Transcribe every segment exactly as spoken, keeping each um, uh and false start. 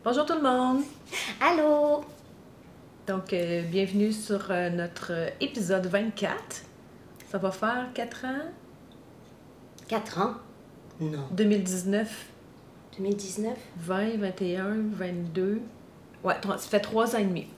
Bonjour tout le monde! Allô! Donc, euh, bienvenue sur euh, notre épisode vingt-quatre. Ça va faire quatre ans? quatre ans? Non. deux mille dix-neuf, deux mille dix-neuf? vingt, vingt et un, vingt-deux. Ouais, ça fait trois ans et demi.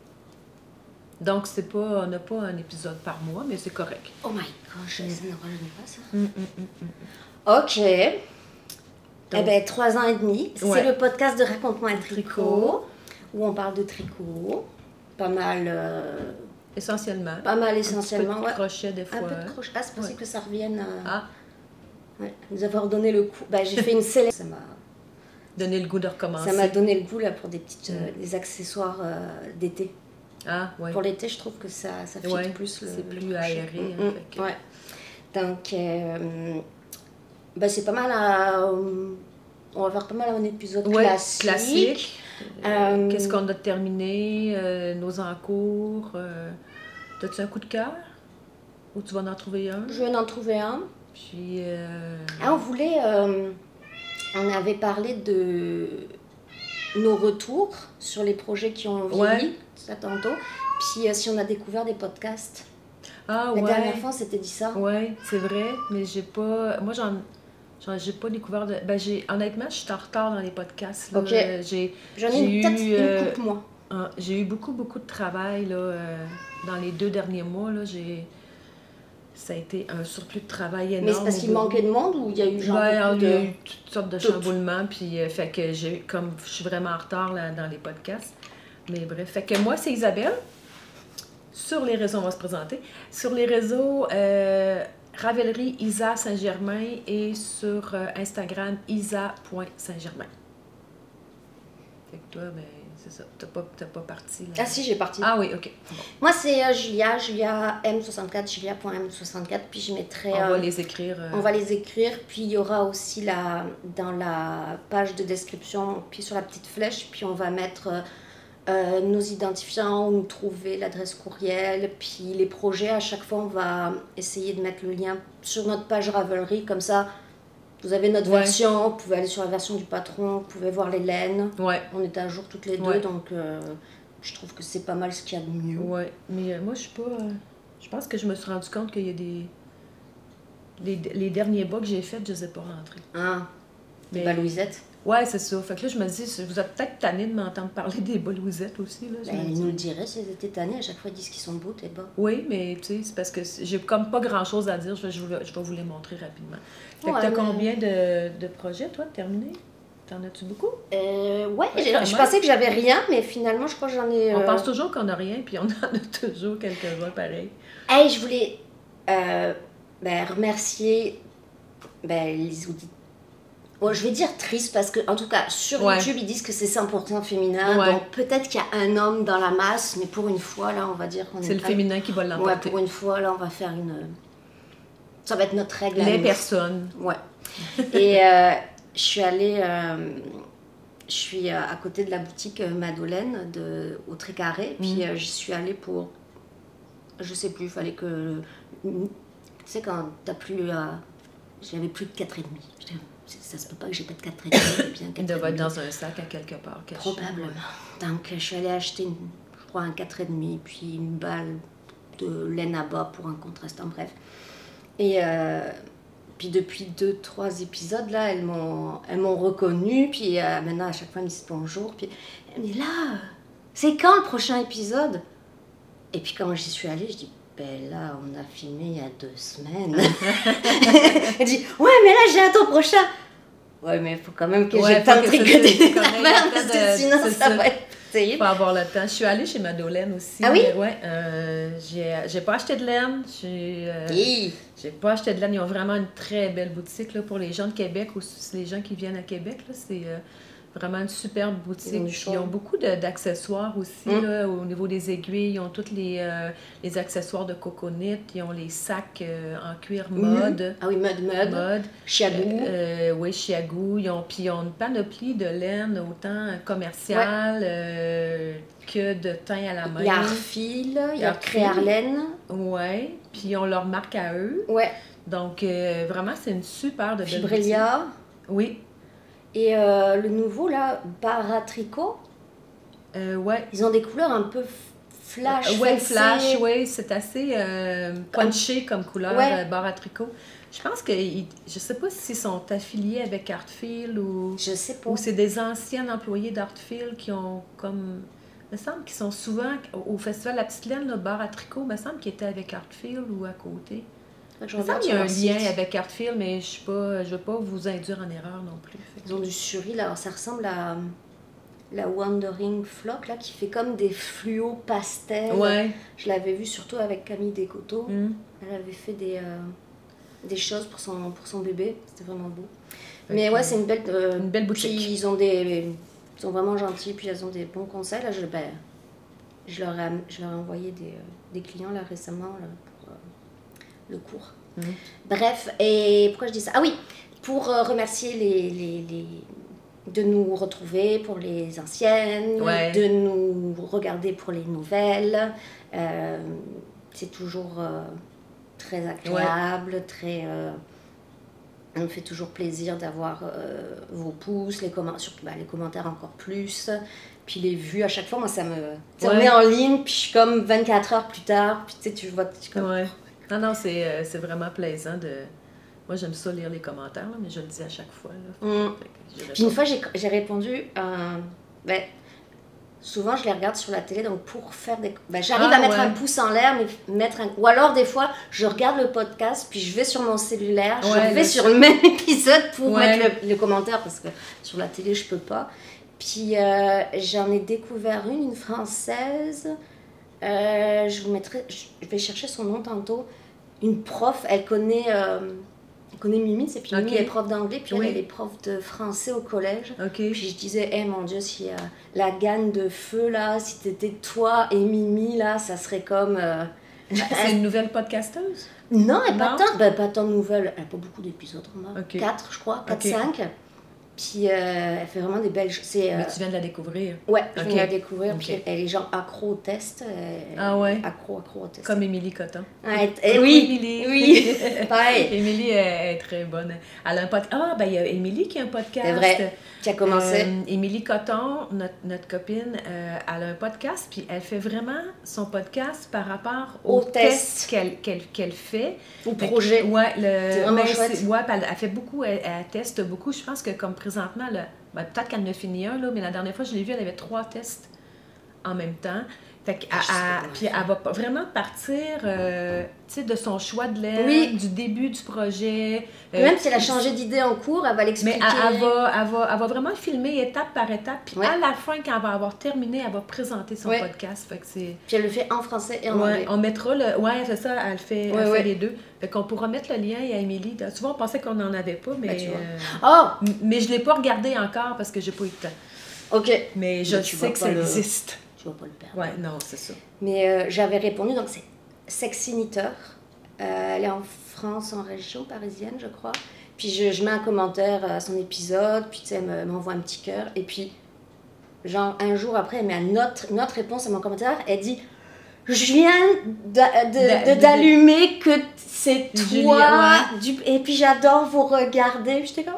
Donc, c'est pas, on n'a pas un épisode par mois, mais c'est correct. Oh my gosh, ça ne rajeunit pas ça. Mm, mm, mm, mm. Ok. Donc, eh bien, trois ans et demi. Ouais. C'est le podcast de Raconte-moi un tricot, Tricot. où on parle de tricot. Pas mal. euh, essentiellement. Pas mal Un essentiellement. petit peu Ouais. de crochet des Un fois. peu de crochet. Ah, c'est possible Ouais. que ça revienne. euh, Ah, ouais, nous avoir donné le coup. Bah, j'ai fait une sélection. Ça m'a. donner le goût de recommencer. Ça m'a donné le goût là pour des petites, euh, Mm. des accessoires euh, d'été. Ah, ouais. Pour l'été, je trouve que ça, ça fit Ouais, plus le. c'est le plus crochet. aéré, Mm, hein, mm, fait que- ouais. Donc, euh, ben, c'est pas mal à. On va faire pas mal un épisode Ouais, classique. classique. Euh, Qu'est-ce qu'on a terminé, euh, nos encours. Euh, T'as-tu un coup de cœur? Ou tu vas en trouver un? Je viens d'en trouver un. Puis. euh, Ah, on voulait. euh, on avait parlé de nos retours sur les projets qui ont vieilli, Ouais. ça tantôt. Puis euh, si on a découvert des podcasts. Ah, La ouais. dernière fois, on s'était dit ça. Ouais, c'est vrai, mais j'ai pas. Moi, j'en. j'en- J'ai pas découvert de. Ben, j'ai. Honnêtement, je suis en retard dans les podcasts. Là. Ok. Euh, J'ai. J'en ai J'ai eu peut-être eu, une euh, coupe, moi. un- J'ai eu beaucoup, beaucoup de travail là, euh, dans les deux derniers mois. Là, j'ai. Ça a été un surplus de travail énorme. Mais c'est parce au qu'il bureau. manquait de monde ou il y a eu genre Ouais, beaucoup il y a de... eu toutes sortes de Tout. chamboulements, puis euh, fait que j'ai comme je suis vraiment en retard là, dans les podcasts. Mais bref, fait que moi c'est Isabelle. Sur les réseaux, on va se présenter. Sur les réseaux, euh, Ravellerie Isa Saint-Germain et sur euh, Instagram isa point saint-germain. Fait que toi, ben c'est ça. T'as pas, t'as pas parti là. Ah si, j'ai parti. Ah oui, ok. Bon, Moi, c'est euh, Julia, Julia M soixante-quatre, Julia point M soixante-quatre, puis je mettrai... on euh, va les écrire. euh, on va les écrire, puis il y aura aussi la, dans la page de description, puis sur la petite flèche, puis on va mettre euh, euh, nos identifiants, où nous trouver l'adresse courriel, puis les projets. À chaque fois, on va essayer de mettre le lien sur notre page Ravelry, comme ça, vous avez notre Ouais. version, vous pouvez aller sur la version du patron, vous pouvez voir les laines. Ouais, On est à jour toutes les deux, Ouais. donc euh, je trouve que c'est pas mal ce qu'il y a de mieux. ouais. Mais euh, moi, je suis pas. euh, je pense que je me suis rendu compte qu'il y a des. Les, les derniers bas que j'ai faits, je les ai pas rentrés. Ah, des Mais- balouisettes. Ouais, c'est ça. Fait que là, je me dis, vous êtes peut-être tanné de m'entendre parler des bas Louisettes aussi. Là, je Ben, me ils dis. nous le diraient s'ils étaient tannés. À chaque fois, ils disent qu'ils sont beaux, tes bas. Oui, mais tu sais, c'est parce que j'ai comme pas grand-chose à dire. Je vais, je vais- je vais vous les montrer rapidement. Fait que Ouais, t'as mais- combien de, de projets, toi, de terminés? T'en as-tu beaucoup? Euh, ouais, Ouais, j'ai- quand je même. pensais que j'avais rien, mais finalement, je crois que j'en ai. On euh, pense toujours qu'on n'a rien, puis on en a toujours quelques-uns pareils. Hey, je voulais euh, ben, remercier ben, les auditeurs. Oh, je vais dire triste parce que, en tout cas, sur Ouais. YouTube, ils disent que c'est cent pour cent féminin. Ouais. Donc peut-être qu'il y a un homme dans la masse, mais pour une fois, là, on va dire qu'on est. C'est le pas- féminin qui va Ouais, l'emporter. pour une fois, là, on va faire une. Ça va être notre règle. à Les nous. personnes. Ouais. Et euh, je suis allée. euh, je suis euh, à côté de la boutique euh, Madeleine de, au Trécarré. Puis Mhm. euh, j'y suis allée pour. Je sais plus, il fallait que. Tu sais, quand t'as plus. Euh, J'avais plus de quatre virgule cinq. J'étais, Ça se peut pas que j'ai pas de quatre virgule cinq. J'ai bien Il quatre doit être virgule cinq. dans un sac à quelque part. caché. Probablement. Donc je suis allée acheter, une- je crois, un quatre virgule cinq, puis une balle de laine à bas pour un contraste, en bref. Et euh, puis depuis deux, trois épisodes, là, elles m'ont, elles m'ont reconnue, puis euh, maintenant, à chaque fois, elles me disent bonjour, puis elles me disent là, c'est quand le prochain épisode? Et puis quand j'y suis allée, je dis, ben là, on a filmé il y a deux semaines. Elle dit, ouais, mais là, j'ai un temps prochain. Ouais, mais il faut quand même que Ouais, j'ai le faut temps de que ça- tricoter faut des quand même affaires, le parce temps que de- sinon, c'est ça ça. va être payé. Faut avoir le temps. Je suis allée chez Madeleine aussi. Ah oui? Euh, ouais. euh, j'ai, j'ai pas acheté de laine. J'ai, euh, Hi. j'ai pas acheté de laine. Ils ont vraiment une très belle boutique là, pour les gens de Québec ou les gens qui viennent à Québec. Là, c'est euh, vraiment une superbe boutique. Ils ont du Puis choix. ils ont beaucoup de- d'accessoires aussi. Mm. Là, au niveau des aiguilles, ils ont tous les, euh, les accessoires de coconut. Ils ont les sacs euh, en cuir mode. Ah oui, mode, mode. Mode. Chiagou. Euh, oui, Chiagou. Ils ont, puis ils ont une panoplie de laine, autant commerciale euh, que de teint à la main. Il y a Arfil, il y a Arfil. Créarlaine. Oui, puis ils ont leur marque à eux. Ouais. Donc, euh, vraiment, c'est une super de belle boutique. Fibrelia. Oui. Et euh, le nouveau, là, Bara Tricot, Euh, ouais. ils ont des couleurs un peu flash. Euh, ouais, foncées. flash, oui, c'est assez euh, punché comme couleur, Ouais. euh, barre à tricot. Je pense que, ils- je sais pas s'ils sont affiliés avec Artfield ou, Je sais pas. ou c'est des anciens employés d'Artfield qui ont comme... Il me semble qu'ils sont souvent au festival La Petite Laine, le bar à tricot, il me semble qu'ils étaient avec Artfield ou à côté. Faudrait que je Il me semble regarde qu'il y a un sur leur lien site. avec Artfield, mais je ne veux pas vous induire en erreur non plus. Fait que- Ils ont du suri, là. Alors, ça ressemble à la Wandering Flock, là, qui fait comme des fluos pastels. Ouais. Je l'avais vu surtout avec Camille Descoteaux. Mm. Elle avait fait des, euh, des choses pour son, pour son bébé. C'était vraiment beau. Fait Mais que, ouais, c'est une belle, euh, une belle boutique. Puis ils ont des, ils sont vraiment gentils, puis elles ont des bons conseils. Là, je, ben, je, leur, ai, je leur ai envoyé des, euh, des clients là, récemment là, pour euh, le cours. Mm. Bref, et pourquoi je dis ça? Ah oui, pour euh, remercier les, les, les... de nous retrouver pour les anciennes, Ouais. de nous regarder pour les nouvelles. Euh, c'est toujours euh, très agréable, très... Euh, on me fait toujours plaisir d'avoir euh, vos pouces, les, comment- surtout, bah, les commentaires encore plus, puis les vues à chaque fois. Moi, ça me... Tu sais, on Ouais. est en ligne, puis je suis comme vingt-quatre heures plus tard, puis tu sais, tu vois... Tu comme... Ouais. Non, non, c'est euh, c'est vraiment plaisant de... Moi, j'aime ça lire les commentaires, là, mais je le dis à chaque fois. Là. Mm. Fait que j'y Puis une réponds. fois, j'ai j'ai répondu... euh, ben, souvent, je les regarde sur la télé, donc pour faire des... Ben, j'arrive Ah, à mettre ouais. un pouce en l'air, mais mettre un... Ou alors, des fois, je regarde le podcast, puis je vais sur mon cellulaire, je Ouais, vais le- sur le même épisode pour Ouais. mettre le, le commentaire, parce que sur la télé, je peux pas. Puis euh, j'en ai découvert une, une française. Euh, je vous mettrai... Je vais chercher son nom tantôt. Une prof, elle connaît... euh, elle connaît Mimi, c'est puis Mimi Ok. elle est prof d'anglais, puis Oui. elle, elle est prof de français au collège. OK. Puis je disais, eh mon Dieu, si euh, la gagne de feu là, si t'étais toi et Mimi là, ça serait comme. euh, C'est une nouvelle podcasteuse? Non, elle n'est pas Non? tant, ben, pas tant nouvelle. Elle n'a pas beaucoup d'épisodes, on a Ok. quatre, je crois, quatre Ok. cinq. Puis euh, elle fait vraiment des belles choses. C'est, euh, Mais tu viens de la découvrir. ouais, je viens Ok. de la découvrir. Ok. Puis elle, elle est genre accro au test. euh, Ah ouais? Accro, accro au test. Comme Émilie Coton. Ouais, et Coucou, oui, Émilie. oui, pareil. Émilie est, est très bonne. Elle a un podcast. Ah, ben il y a Émilie qui a un podcast. C'est vrai. Qui a commencé. Euh, Émilie Coton, notre, notre copine, euh, elle a un podcast, puis elle fait vraiment son podcast par rapport Au aux test. tests qu'elle qu'elle qu'elle fait. Au Fait que- projet. Ouais, le, C'est vraiment ben, chouette. c'est- ouais, puis elle, elle fait beaucoup, elle, elle teste beaucoup. Je pense que comme présentement, là, ben, peut-être qu'elle en a fini un, là, mais la dernière fois, je l'ai vue, elle avait trois tests en même temps. Fait que, Je sais elle- pas elle- puis elle va pas- vraiment partir euh, tu sais, de son choix de laine, Oui. du début du projet. Puis euh, même si elle a changé d'idée en cours, elle va mais l'expliquer. elle, elle va, elle, va, elle va vraiment filmer étape par étape. Puis Ouais. à la fin, quand elle va avoir terminé, elle va présenter son Ouais. podcast. Fait que c'est... Puis elle le fait en français et en Ouais, anglais. on mettra le... Ouais, c'est ça, elle fait, Ouais, elle fait ouais. les deux. Fait qu'on pourra mettre le lien à Émilie. Souvent, on pensait qu'on n'en avait pas, mais... Ben, tu vois. euh, Oh, m- Mais je ne l'ai pas regardé encore parce que j'ai pas eu le temps. ok. Mais je Mais tu sais vas que pas ça le- existe. Tu vas pas le perdre. Ouais, non, c'est ça. Mais euh, j'avais répondu, donc c'est Sexy Knitter. Euh, elle est en France, en région parisienne, je crois. Puis je, je mets un commentaire à son épisode, puis tu sais, elle me- m'envoie un petit cœur. Et puis, genre, un jour après, elle met une autre, une autre réponse à mon commentaire. Elle dit, je viens d'a- de- D'a- de- d'allumer que c'est Julie, toi. Du... Et puis j'adore vous regarder. Puis j'étais comme,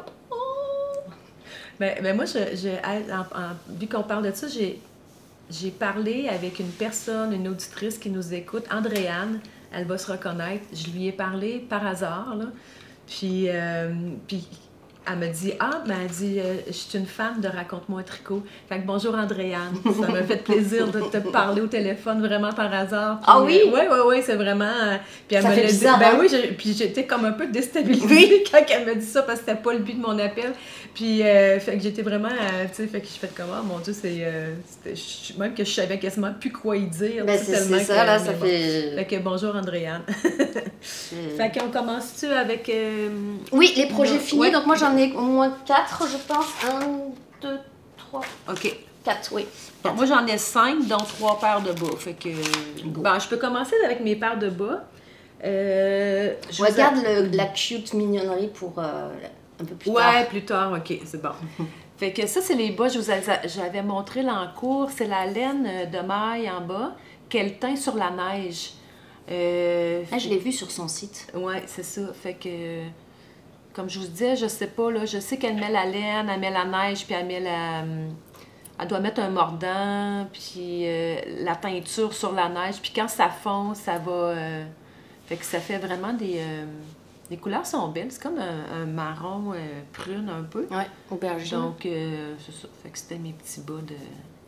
Mais, mais moi, je, je, en- en- vu qu'on parle de ça, j'ai, j'ai parlé avec une personne, une auditrice qui nous écoute, Andréane, elle va se reconnaître. Je lui ai parlé par hasard, là. Puis, euh, puis elle me dit, ah, ben, elle dit, euh, je suis une fan de Raconte-moi un tricot. Fait que bonjour Andréane, ça m'a fait plaisir de te parler au téléphone vraiment par hasard. Puis, Ah oui? Oui, oui, oui, c'est vraiment... euh, Puis elle Ça me fait l'a dit. bizarre, Ben hein? oui, j'ai- puis j'étais comme un peu déstabilisée Oui. quand elle m'a dit ça parce que c'était pas le but de mon appel. Puis, euh, fait que j'étais vraiment, euh, tu sais, fait que je fais comme, oh mon Dieu, c'est, euh, c'était- je- même que je savais quasiment plus quoi y dire. ben tu sais, c'est tellement c'est ça, que- là, mais ça bon. fait. Fait que bonjour Andréane. Euh, Fait qu'on commence-tu avec... euh, Oui, les projets Ouais. finis. Donc moi j'en ai au moins quatre, je pense. Un, deux, trois, OK. quatre, oui. Bon, moi, j'en ai cinq, dont trois paires de bas. Fait que... Go. Bon, je peux commencer avec mes paires de bas. Euh, je vous Regarde le- la cute mignonnerie pour euh, un peu plus Ouais, tard. plus tard, ok, c'est bon. Fait que ça, c'est les bas, je vous avais- j'avais montré là en cours, c'est la laine de maille en bas qu'elle teint sur la neige. Euh, Ah, je l'ai vu sur son site. Ouais, c'est ça. Fait que comme je vous disais, je sais pas, là, je sais qu'elle met la laine, elle met la neige, puis elle met la... Elle doit mettre un mordant, puis euh, la teinture sur la neige, puis quand ça fond, ça va... Euh, fait que ça fait vraiment des... Euh, les couleurs sont belles, c'est comme un, un marron euh, prune un peu. Ouais, aubergine. Donc, euh, c'est ça. Fait que c'était mes petits bas de...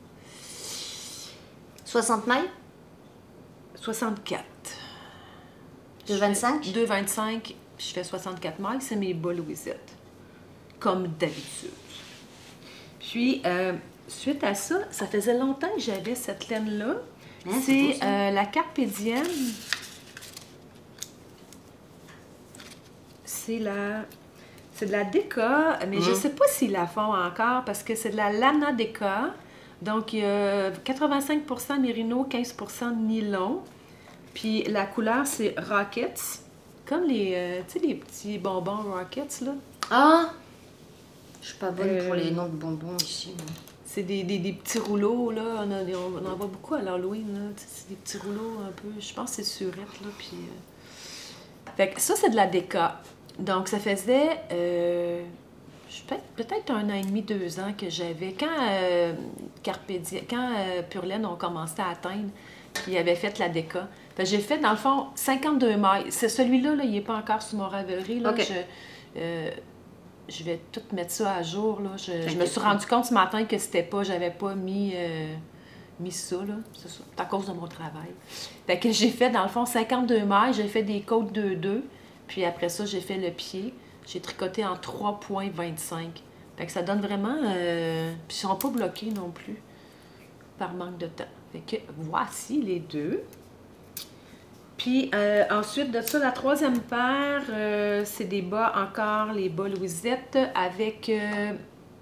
soixante mailles? soixante-quatre. deux vingt-cinq? deux vingt-cinq, puis je fais soixante-quatre mailles, c'est mes bas Louisette. Comme d'habitude. Puis, euh, suite à ça, ça faisait longtemps que j'avais cette laine-là. Hein, c'est c'est euh, la Carpe Diem. C'est la... C'est de la Déca, mais mmh. je sais pas s'ils la font encore parce que c'est de la Lana Déca. Donc, il y a quatre-vingt-cinq pour cent mérino, quinze pour cent nylon. Puis la couleur, c'est Rockets. Comme les, euh, tu sais, les petits bonbons Rockets, là. Ah! Je suis pas bonne Euh, pour les noms de bonbons ici. C'est des, des, des petits rouleaux, là. On, a, on en voit beaucoup à l'Halloween, là. C'est des petits rouleaux un peu... Je pense que c'est surette, là. Puis... Euh... Fait que ça, c'est de la Déca. Donc, ça faisait... Euh... peut-être un an et demi, deux ans que j'avais. Quand euh, Carpe Diem, quand euh, Pure Laine ont commencé à atteindre, puis ils avaient fait la Déca. J'ai fait, dans le fond, cinquante-deux mailles. C'est celui-là, là, il n'est pas encore sur mon Ravelry. Là. Okay. Je, euh, je vais tout mettre ça à jour. Là. Je, je me suis rendu compte ce matin que c'était pas, j'avais pas mis, euh, mis ça. C'est ça. C'est à cause de mon travail. Fait que j'ai fait, dans le fond, cinquante-deux mailles. J'ai fait des côtes deux deux. Puis après ça, j'ai fait le pied. J'ai tricoté en trois virgule vingt-cinq. Fait que ça donne vraiment... Euh... Puis ils sont pas bloqués non plus, par manque de temps. Fait que voici les deux. Puis euh, ensuite de ça, la troisième paire, euh, c'est des bas encore, les bas Louisette, avec euh,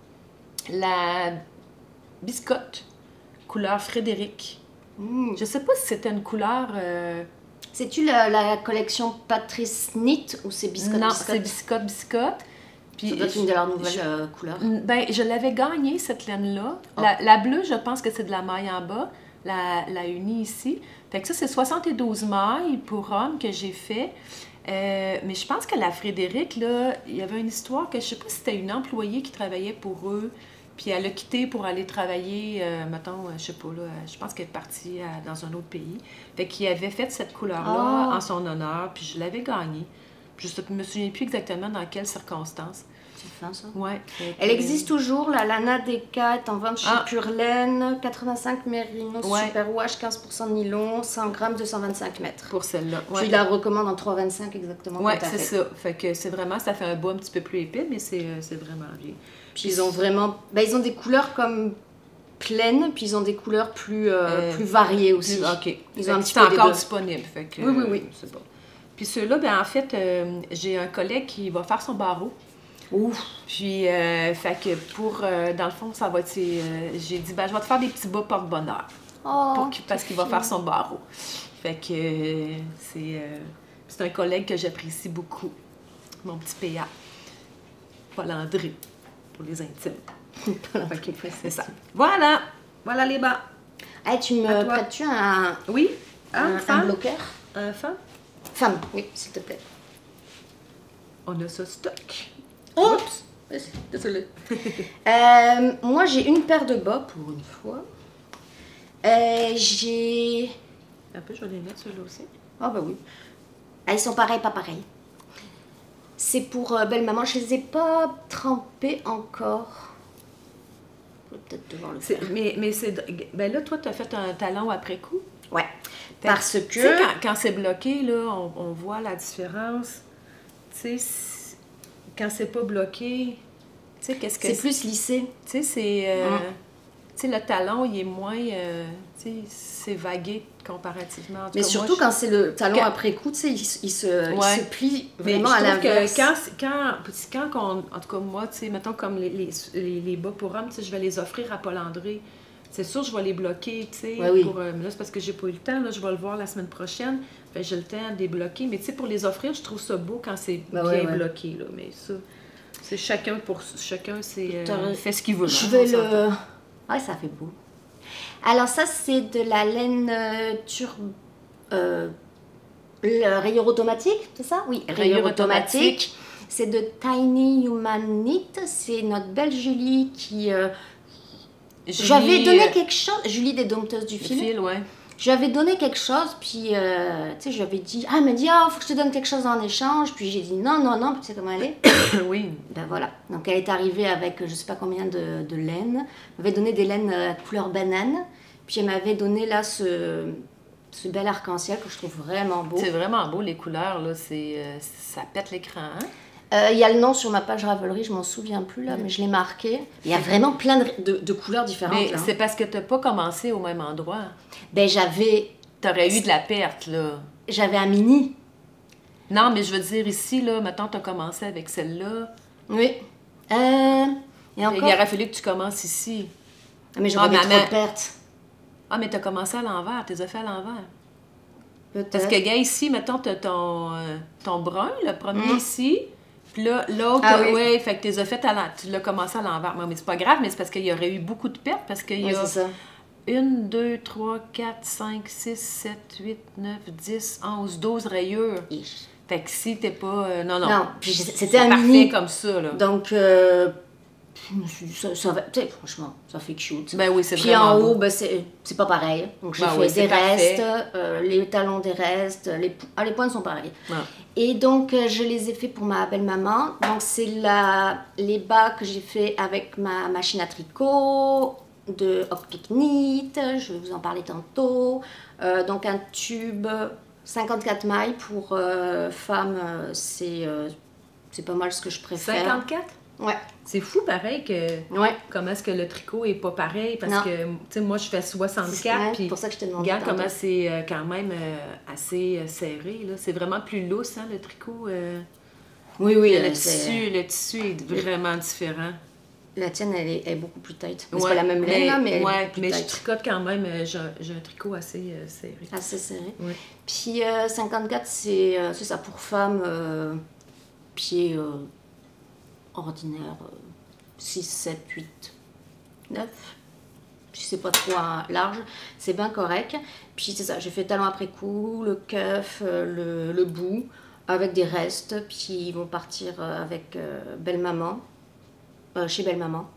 la biscotte, couleur Frédéric. Mm. Je sais pas si c'était une couleur... Euh... C'est-tu la, la collection Patrice Knit ou c'est biscotte? Non, c'est biscotte, biscotte. Puis, ça doit être une de leurs nouvelles je, euh, couleurs. Ben, je l'avais gagnée, cette laine-là. Oh. La, la bleue, je pense que c'est de la maille en bas. La, la unie ici. Fait que ça, c'est soixante-douze mailles pour hommes que j'ai fait. Euh, mais je pense que la Frédéric, là, il y avait une histoire que je sais pas si c'était une employée qui travaillait pour eux. Puis elle a quitté pour aller travailler, euh, mettons, je sais pas, là, je pense qu'elle est partie à, dans un autre pays. Fait qu'il avait fait cette couleur-là oh. en son honneur, puis je l'avais gagnée. Je ne me souviens plus exactement dans quelles circonstances. C'est fin, ça. Ouais. Elle existe toujours, la Lana Déca est en vente chez ah. Pure Laine, quatre-vingt-cinq mérino, ouais. super wash, quinze pour cent de nylon, cent grammes, deux cent vingt-cinq mètres. Pour celle-là. Ouais. Je la recommande en trois virgule vingt-cinq exactement. Oui, c'est ça. Fait que c'est vraiment, ça fait un bois un petit peu plus épais, mais c'est vraiment bien. Puis ils ont vraiment, ben, ils ont des couleurs comme pleines, puis ils ont des couleurs plus, euh, euh, plus variées aussi. Plus, ok. Ils ont un petit peu encore disponible. Fait que, oui, oui, oui. Euh, c'est bon. Puis ceux-là, ben en fait, euh, j'ai un collègue qui va faire son barreau. Ouf! Puis, euh, fait que pour, euh, dans le fond, ça va être, euh, j'ai dit, ben je vais te faire des petits bas porte-bonheur. Oh, pour qu'il, parce qu'il va faire son barreau. Fait que euh, c'est, euh, c'est un collègue que j'apprécie beaucoup. Mon petit P A. Paul André, pour les intimes. Fait que c'est ça. Voilà! Voilà les bas. Hey, tu me prêtes-tu un... Oui? Un, un, un bloqueur? Un femme? Femme, oui, s'il te plaît. On a ça stock. Oh! Oups! Désolée. euh, moi, j'ai une paire de bas pour une fois. Euh, j'ai... Un peu, je vais les mettre ceux-là aussi. Ah, bah oui. Ah, ils sont pareils, pas pareils. C'est pour euh, belle maman. Je les ai pas trempés encore. Je vais peut-être devoir le faire. Mais, mais c'est... Ben là, toi, tu as fait un talon après coup. Ouais. Fait Parce que... Tu sais, quand, quand c'est bloqué, là, on, on voit la différence. Tu sais, quand c'est pas bloqué, tu sais, qu'est-ce que c'est? C'est plus lissé. Tu sais, c'est... Euh, mm. Tu sais, le talon, il est moins... Euh, tu sais, c'est vagué comparativement. En tout mais cas, surtout moi, quand je... c'est le talon quand... après coup, tu sais, il, il, se, ouais. il se plie vraiment à l'inverse. Quand, quand, quand on, en tout cas, moi, tu sais, mettons comme les, les, les, les bas pour hommes, tu sais, je vais les offrir à Paul André. C'est sûr, je vais les bloquer, tu sais. Ouais, oui. Pour, euh, mais là, c'est parce que j'ai pas eu le temps. Là, je vais le voir la semaine prochaine. Fait j'ai le temps de les bloquer. Mais tu sais, pour les offrir, je trouve ça beau quand c'est ben bien ouais, ouais. bloqué, là. Mais ça, c'est chacun pour... Chacun, c'est... Euh, fait ce qu'il veut. Je vais le... Ouais, ça fait beau. Alors ça, c'est de la laine euh, tur... Euh, le rayure automatique, c'est ça? Oui, rayure, rayure automatique. automatique. C'est de Tiny Human Knit. C'est notre belle Julie qui... Euh, J'avais donné quelque chose... Julie des Dompteuses du Fil. fil ouais. J'avais donné quelque chose, puis euh, tu sais, j'avais dit, ah, elle m'a dit, ah, faut que je te donne quelque chose en échange. Puis j'ai dit, non, non, non, puis tu sais comment elle est. Oui. Ben voilà. Donc elle est arrivée avec je sais pas combien de, de laine. Elle m'avait donné des laines euh, couleur banane. Puis elle m'avait donné là ce, ce bel arc-en-ciel que je trouve vraiment beau. C'est vraiment beau, les couleurs, là. C'est, euh, ça pète l'écran, hein? Euh, Il y a le nom sur ma page Ravelry, je m'en souviens plus là, mmh. mais je l'ai marqué. Il y a vraiment plein de, de, de couleurs différentes. Mais là. C'est parce que tu n'as pas commencé au même endroit. Ben j'avais... Tu aurais eu de la perte, là. J'avais un mini. Non, mais je veux dire, ici, là, maintenant, tu as commencé avec celle-là. Oui. Euh... Et encore... Il aurait fallu que tu commences ici. Mais j'aurais ah, trop de pertes. Ah, mais tu as commencé à l'envers, tu les as fait à l'envers. Peut-être. Parce que, gars, ici, mettons, tu as ton, euh, ton brun, le premier mmh. ici. Puis là, l'autre, ah, oui. ouais, fait que tu les as fait à l'envers. Tu l'as commencé à l'envers. Mais c'est pas grave, mais c'est parce qu'il y aurait eu beaucoup de pertes. Parce qu'il y oui, a c'est ça. une, deux, trois, quatre, cinq, six, sept, huit, neuf, dix, onze, douze rayures. Ich. Fait que si t'es pas... Euh, non, non. Non, puis c'était un parfait mini. Comme ça, là. Donc, euh, ça, ça va... Tu sais, franchement, ça fait cute. Ben oui, c'est puis vraiment en haut, beau. ben c'est pas pareil. Donc j'ai ben fait oui, des restes, parfait. euh, les talons des restes, les, ah, les pointes sont pareilles. Ouais. Et donc, euh, je les ai fait pour ma belle-maman. Donc, c'est la, les bas que j'ai fait avec ma machine à tricot de Hockpick Knit. Je vais vous en parler tantôt. Euh, donc, un tube cinquante-quatre mailles pour euh, femmes, euh, c'est euh, c'est pas mal ce que je préfère. cinquante-quatre? Ouais. C'est fou, pareil, que ouais. comment est-ce que le tricot est pas pareil, parce non. que, tu sais, moi, je fais soixante-quatre, ouais, puis pour ça que je t'ai demandé. Regarde comment c'est euh, quand même euh, assez euh, serré, là. C'est vraiment plus lousse, hein, le tricot. Euh... Oui, oui. Le, euh, tissu, le tissu est vraiment différent. La tienne, elle est, elle est beaucoup plus tight. Ouais, c'est pas la même laine, là, mais elle ouais, est beaucoup plus mais tight. je tricote quand même, euh, j'ai un tricot assez euh, serré. Assez serré. Ouais. Puis euh, cinquante-quatre, c'est euh, ça pour femmes, euh, pieds euh, ordinaires, euh, six, sept, huit, neuf. Si c'est pas trop euh, large, c'est bien correct. Puis c'est ça, j'ai fait talon après cou, le cuff, euh, le, le bout, avec des restes. Puis ils vont partir euh, avec euh, belle-maman, euh, chez belle-maman.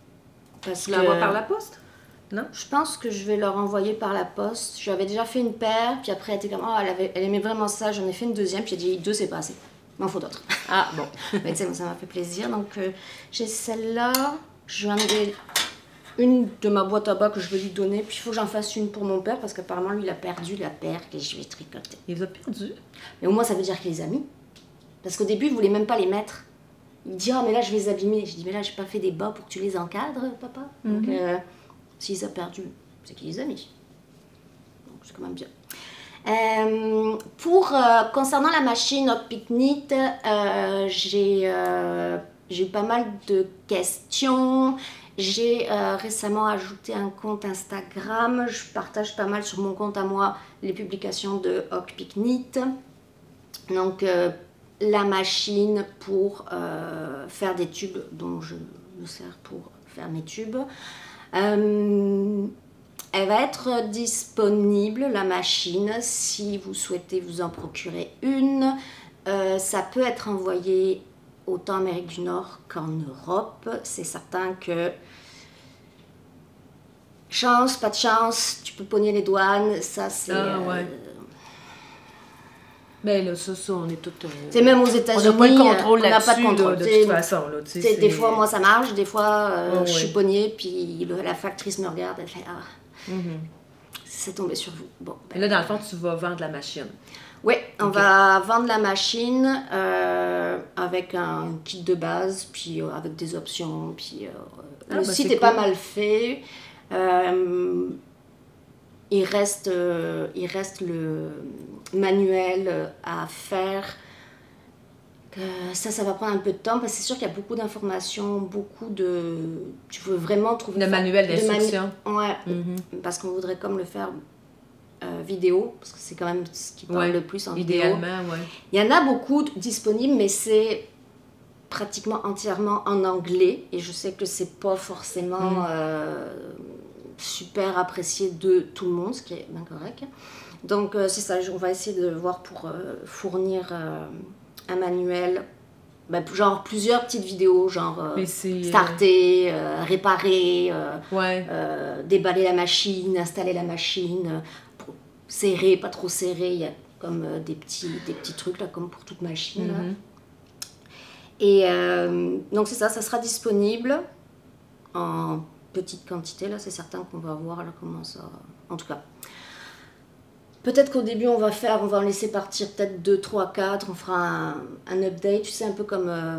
Tu l'envoies par la poste? Non? Je pense que je vais leur envoyer par la poste. Je lui avais déjà fait une paire, puis après elle était comme, oh, elle, avait, elle aimait vraiment ça, j'en ai fait une deuxième, puis j'ai dit, deux c'est pas assez, il m'en faut d'autres. Ah bon. Mais tu sais, ça m'a fait plaisir. Donc euh, j'ai celle-là, je viens de une de ma boîte à bas que je vais lui donner, puis il faut que j'en fasse une pour mon père, parce qu'apparemment lui il a perdu la paire que je vais tricoter. Il les a perdus? Mais au moins ça veut dire qu'il les a mis. Parce qu'au début il voulait même pas les mettre. Il dit, ah oh, mais là je vais les abîmer. Je dis, mais là j'ai pas fait des bas pour que tu les encadres, papa. Mm-hmm. Donc euh, s'il les a perdus, c'est qu'il les a mis. Donc c'est quand même bien. Euh, pour, euh, concernant la machine Hockpick Knit, euh, j'ai euh, eu pas mal de questions. J'ai euh, récemment ajouté un compte Instagram. Je partage pas mal sur mon compte à moi les publications de Hockpick Knit. Donc euh, la machine pour euh, faire des tubes dont je me sers pour faire mes tubes. Euh, elle va être disponible, la machine, si vous souhaitez vous en procurer une. Euh, ça peut être envoyé autant en Amérique du Nord qu'en Europe. C'est certain que chance, pas de chance, tu peux pogner les douanes, ça c'est... Ah ouais. Euh... Mais là, ça, ça, on est tout... Euh... C'est même aux États-Unis, on n'a pas le contrôle là-dessus, on n'a pas de contrôle. Là, de toute façon. Là, des fois, moi, ça marche, des fois, euh, oh, je ouais. suis pognée, puis le, la factrice me regarde, elle fait « Ah, mm-hmm. c'est tombé sur vous. » Bon, ben, là, dans le fond, tu vas vendre la machine. Oui, on okay. va vendre la machine euh, avec un kit de base, puis euh, avec des options, puis euh, ah, le ben, site est, est cool. Pas mal fait. Euh, il, reste, euh, il reste le manuel à faire. Euh, ça, ça va prendre un peu de temps, parce que c'est sûr qu'il y a beaucoup d'informations, beaucoup de... Tu veux vraiment trouver... Le manuel d'instruction. Manu... Ouais, mm-hmm. parce qu'on voudrait comme le faire... Euh, vidéo, parce que c'est quand même ce qui parle ouais, le plus en idéalement, vidéo. Ouais. Il y en a beaucoup disponibles, mais c'est pratiquement entièrement en anglais, et je sais que c'est pas forcément mm. euh, super apprécié de tout le monde, ce qui est bien correct. Donc euh, c'est ça, on va essayer de voir pour euh, fournir euh, un manuel bah, genre plusieurs petites vidéos, genre euh, c'est, starter, euh, réparer, euh, ouais. euh, déballer la machine, installer la machine, euh, pour serrer, pas trop serrer, il y a comme euh, des, petits, des petits trucs là, comme pour toute machine. Là. Mm-hmm. Et euh, donc c'est ça, ça sera disponible en petite quantité, là c'est certain qu'on va voir là, comment ça... En tout cas, peut-être qu'au début on va faire, on va en laisser partir peut-être deux, trois, quatre, on fera un, un update, tu sais, un peu comme euh,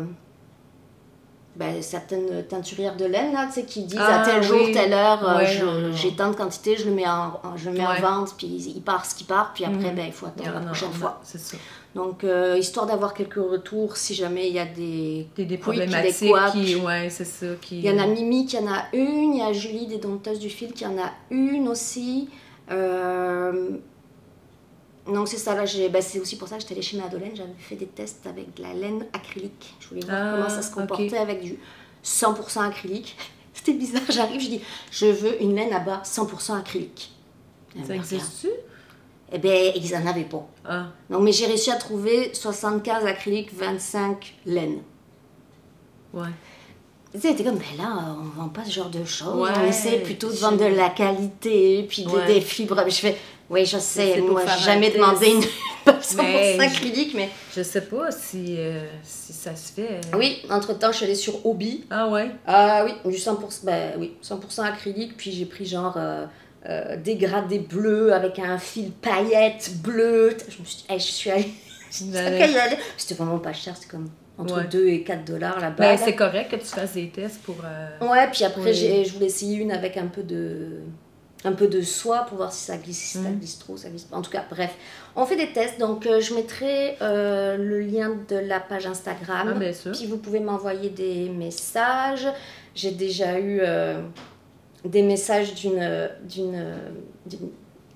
ben, certaines teinturières de laine là, tu sais, qui disent ah, à tel jour, oui. telle heure, ouais, euh, j'ai tant de quantité, je le mets en, je le mets ouais. en vente, puis il part ce qui part, puis après mm-hmm. ben, il faut attendre yeah, la non, prochaine non, fois. C'est ça. Donc, euh, histoire d'avoir quelques retours, si jamais il y a des, des, des quick, problématiques des couacs. qui, ouais, c'est ça. Qui... Il y en a Mimi qui en a une, il y a Julie des Dompteuses du Fil qui en a une aussi. Euh... Donc c'est ça, là, ben, c'est aussi pour ça que j'étais allée chez Madeleine, j'avais fait des tests avec de la laine acrylique. Je voulais voir ah, comment ça se comportait okay. avec du cent pour cent acrylique. C'était bizarre, j'arrive, je dis, je veux une laine à bas cent pour cent acrylique. Ça existe-tu? Eh bien, ils n'en avaient pas. Ah. Donc, mais j'ai réussi à trouver soixante-quinze acryliques, vingt-cinq laine. Ouais. Tu sais, t'es comme, mais là, on vend pas ce genre de choses. Ouais, on essaie plutôt de vendre de la qualité, puis de, ouais. des fibres. Je fais, oui, je sais, moi, j'ai jamais un demandé une cent pour cent acrylique, mais... Je sais pas si, euh, si ça se fait. Oui, entre-temps, je suis allée sur Hobby. Ah ouais? Ah oui, du cent pour cent, ben, oui, cent pour cent acrylique, puis j'ai pris genre... Euh, Euh, dégradé bleu avec un fil paillettes bleu. Je me suis dit, hey, je suis allée. C'était vraiment pas cher, c'était comme entre ouais. deux et quatre dollars là-bas. Ben, c'est correct que tu fasses des tests pour. Euh, ouais, puis après, oui. j'ai, je voulais essayer une avec un peu de. Un peu de soie pour voir si ça glisse, si ça glisse trop, ça glisse pas. En tout cas, bref, on fait des tests. Donc, euh, je mettrai euh, le lien de la page Instagram. Ah, bien sûr. Puis vous pouvez m'envoyer des messages. J'ai déjà eu. Euh, des messages d'une, d'une, d'une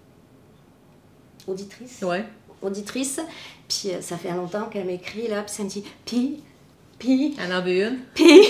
auditrice. Ouais. Auditrice. Puis ça fait longtemps qu'elle m'écrit là, puis ça me dit Pi, Pi. Elle en veut une. Pi.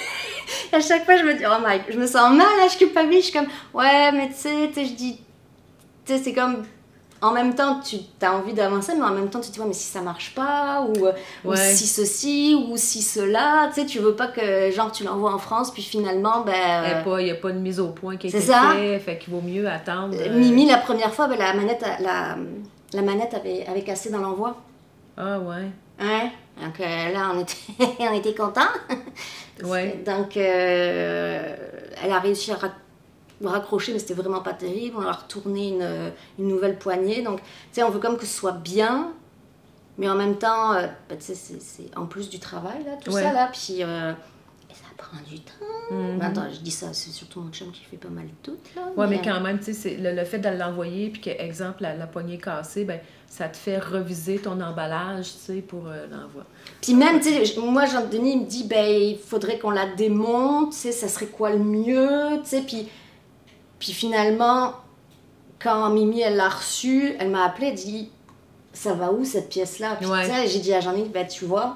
À chaque fois, je me dis, oh my, je me sens mal, là, je culpabilise, je suis comme, ouais, mais tu sais, je dis, tu sais, c'est comme. En même temps, tu as envie d'avancer, mais en même temps, tu te dis, ouais, mais si ça marche pas, ou, ouais. ou si ceci, ou si cela, tu sais, tu veux pas que, genre, tu l'envoies en France, puis finalement, ben... Il n'y a pas de mise au point qui a été ça. faite, fait qu'il vaut mieux attendre. Euh... Mimi, la première fois, ben, la manette, la, la manette avait, avait cassé dans l'envoi. Ah, ouais. Ouais, donc euh, là, on était, on était contents. Ouais. Donc, euh, elle a réussi à raccrocher, mais c'était vraiment pas terrible. On a retourné une, une nouvelle poignée. Donc, tu sais, on veut comme que ce soit bien, mais en même temps, euh, ben, tu sais, c'est en plus du travail, là, tout ouais. ça, là. Puis, euh, et ça prend du temps. Mm-hmm. Ben, attends, je dis ça, c'est surtout mon chum qui fait pas mal tout, là. Ouais, mais, mais quand même, tu sais, le, le fait de l'envoyer, puis que, exemple, la, la poignée cassée, ben ça te fait reviser ton emballage, tu sais, pour euh, l'envoi. Puis même, tu sais, moi, Jean-Denis, il me dit, ben, il faudrait qu'on la démonte, tu sais, ça serait quoi le mieux, tu sais, puis... Puis finalement, quand Mimi, elle l'a reçue, elle m'a appelé, elle dit, ça va où cette pièce-là? Puis ouais. tu sais, j'ai dit à Jean-Denis, ben, tu vois,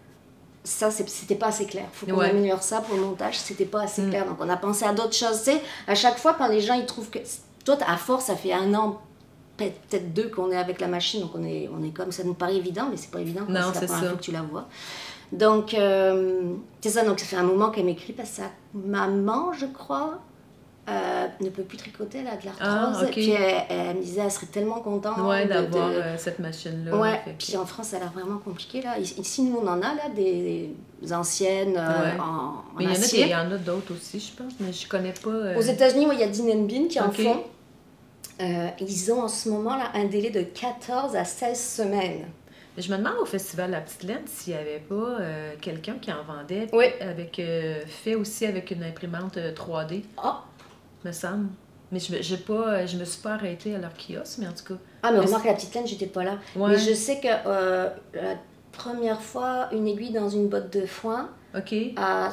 ça, c'était pas assez clair. Il faut qu'on ouais. améliore ça pour le montage, c'était pas assez mm. clair. Donc on a pensé à d'autres choses, tu sais. À chaque fois, quand les gens, ils trouvent que... Toi, à force, ça fait un an, peut-être deux qu'on est avec la machine, donc on est, on est comme ça, nous paraît évident, mais c'est pas évident quand c'est la première ça. fois que tu la vois. Donc, euh, c'est ça, donc ça fait un moment qu'elle m'écrit, parce que sa maman, je crois... Euh, ne peut plus tricoter, elle a de l'arthrose. Ah, okay. Puis elle, elle me disait, elle serait tellement contente ouais, de, d'avoir de... Euh, cette machine-là. Ouais, puis en France, ça a l'air vraiment compliqué. Là. Ici, nous, on en a là, des anciennes euh, ouais. en, en mais acier. Il y en a d'autres aussi, je pense, mais je connais pas. Euh... Aux États-Unis, il y a Dean and Bean qui okay. en font. Euh, ils ont en ce moment là, un délai de quatorze à seize semaines. Je me demande au Festival La Petite Laine s'il n'y avait pas euh, quelqu'un qui en vendait, oui. avec, euh, fait aussi avec une imprimante trois D. Ah! Me semble. Mais je, j'ai pas, je me suis pas arrêtée à leur kiosque, mais en tout cas... Ah, mais remarque, La Petite Laine, j'étais pas là. Ouais. Mais je sais que euh, la première fois, une aiguille dans une botte de foin, OK. à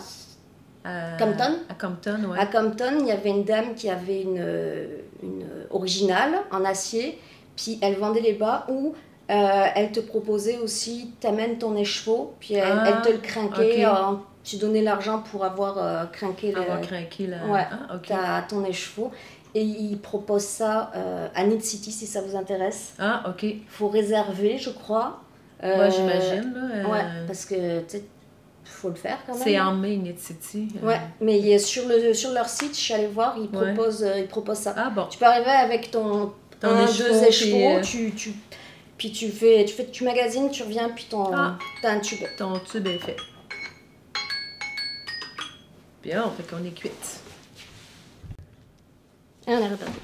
à Compton. À Compton, oui. À Compton, il y avait une dame qui avait une, une originale en acier, puis elle vendait les bas où euh, elle te proposait aussi, t'amènes ton écheveau, puis elle, ah, elle te le crinquait, okay. en, tu donnais l'argent pour avoir euh, crinqué, avoir le, crinqué la... ouais, ah, okay. ta, ton écheveau. Et ils proposent ça euh, à Knit City, si ça vous intéresse. Ah, OK. Il faut réserver, je crois. Euh, ouais, j'imagine. Là, euh... Ouais, parce que, tu sais, faut le faire quand même. C'est en mai, Knit City. euh. Ouais, mais il y a sur, le, sur leur site, je suis allée voir, ils Ouais. proposent, euh, ils proposent ça. Ah bon. Tu peux arriver avec ton, Ton un, écheveau, deux écheveaux, puis, euh, tu, tu, puis tu fais, tu fais, tu magasines, tu reviens, puis ton, Ah. t'as un tube. Ton tube est fait. Bien, fait qu'on est cuite. Et on est reparti.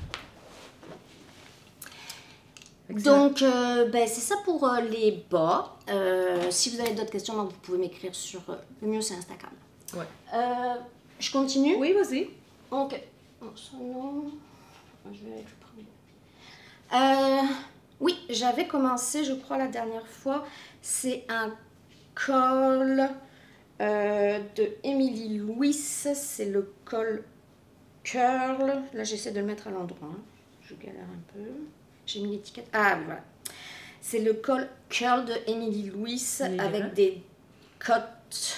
Excellent. Donc, euh, ben, c'est ça pour euh, les bas. Euh, si vous avez d'autres questions, donc, vous pouvez m'écrire sur... euh, le mieux, c'est Instagram. Ouais. Euh, je continue. Oui, vas-y. Ok. Non, ça, non. Je vais prendre. Euh, oui, j'avais commencé, je crois, la dernière fois. C'est un col euh, de Emily Louis. C'est le col curl. Là, j'essaie de le mettre à l'endroit. hein. Je galère un peu. J'ai mis l'étiquette. Ah, voilà. C'est le col curl de Emily Louis Il est avec grand. des côtes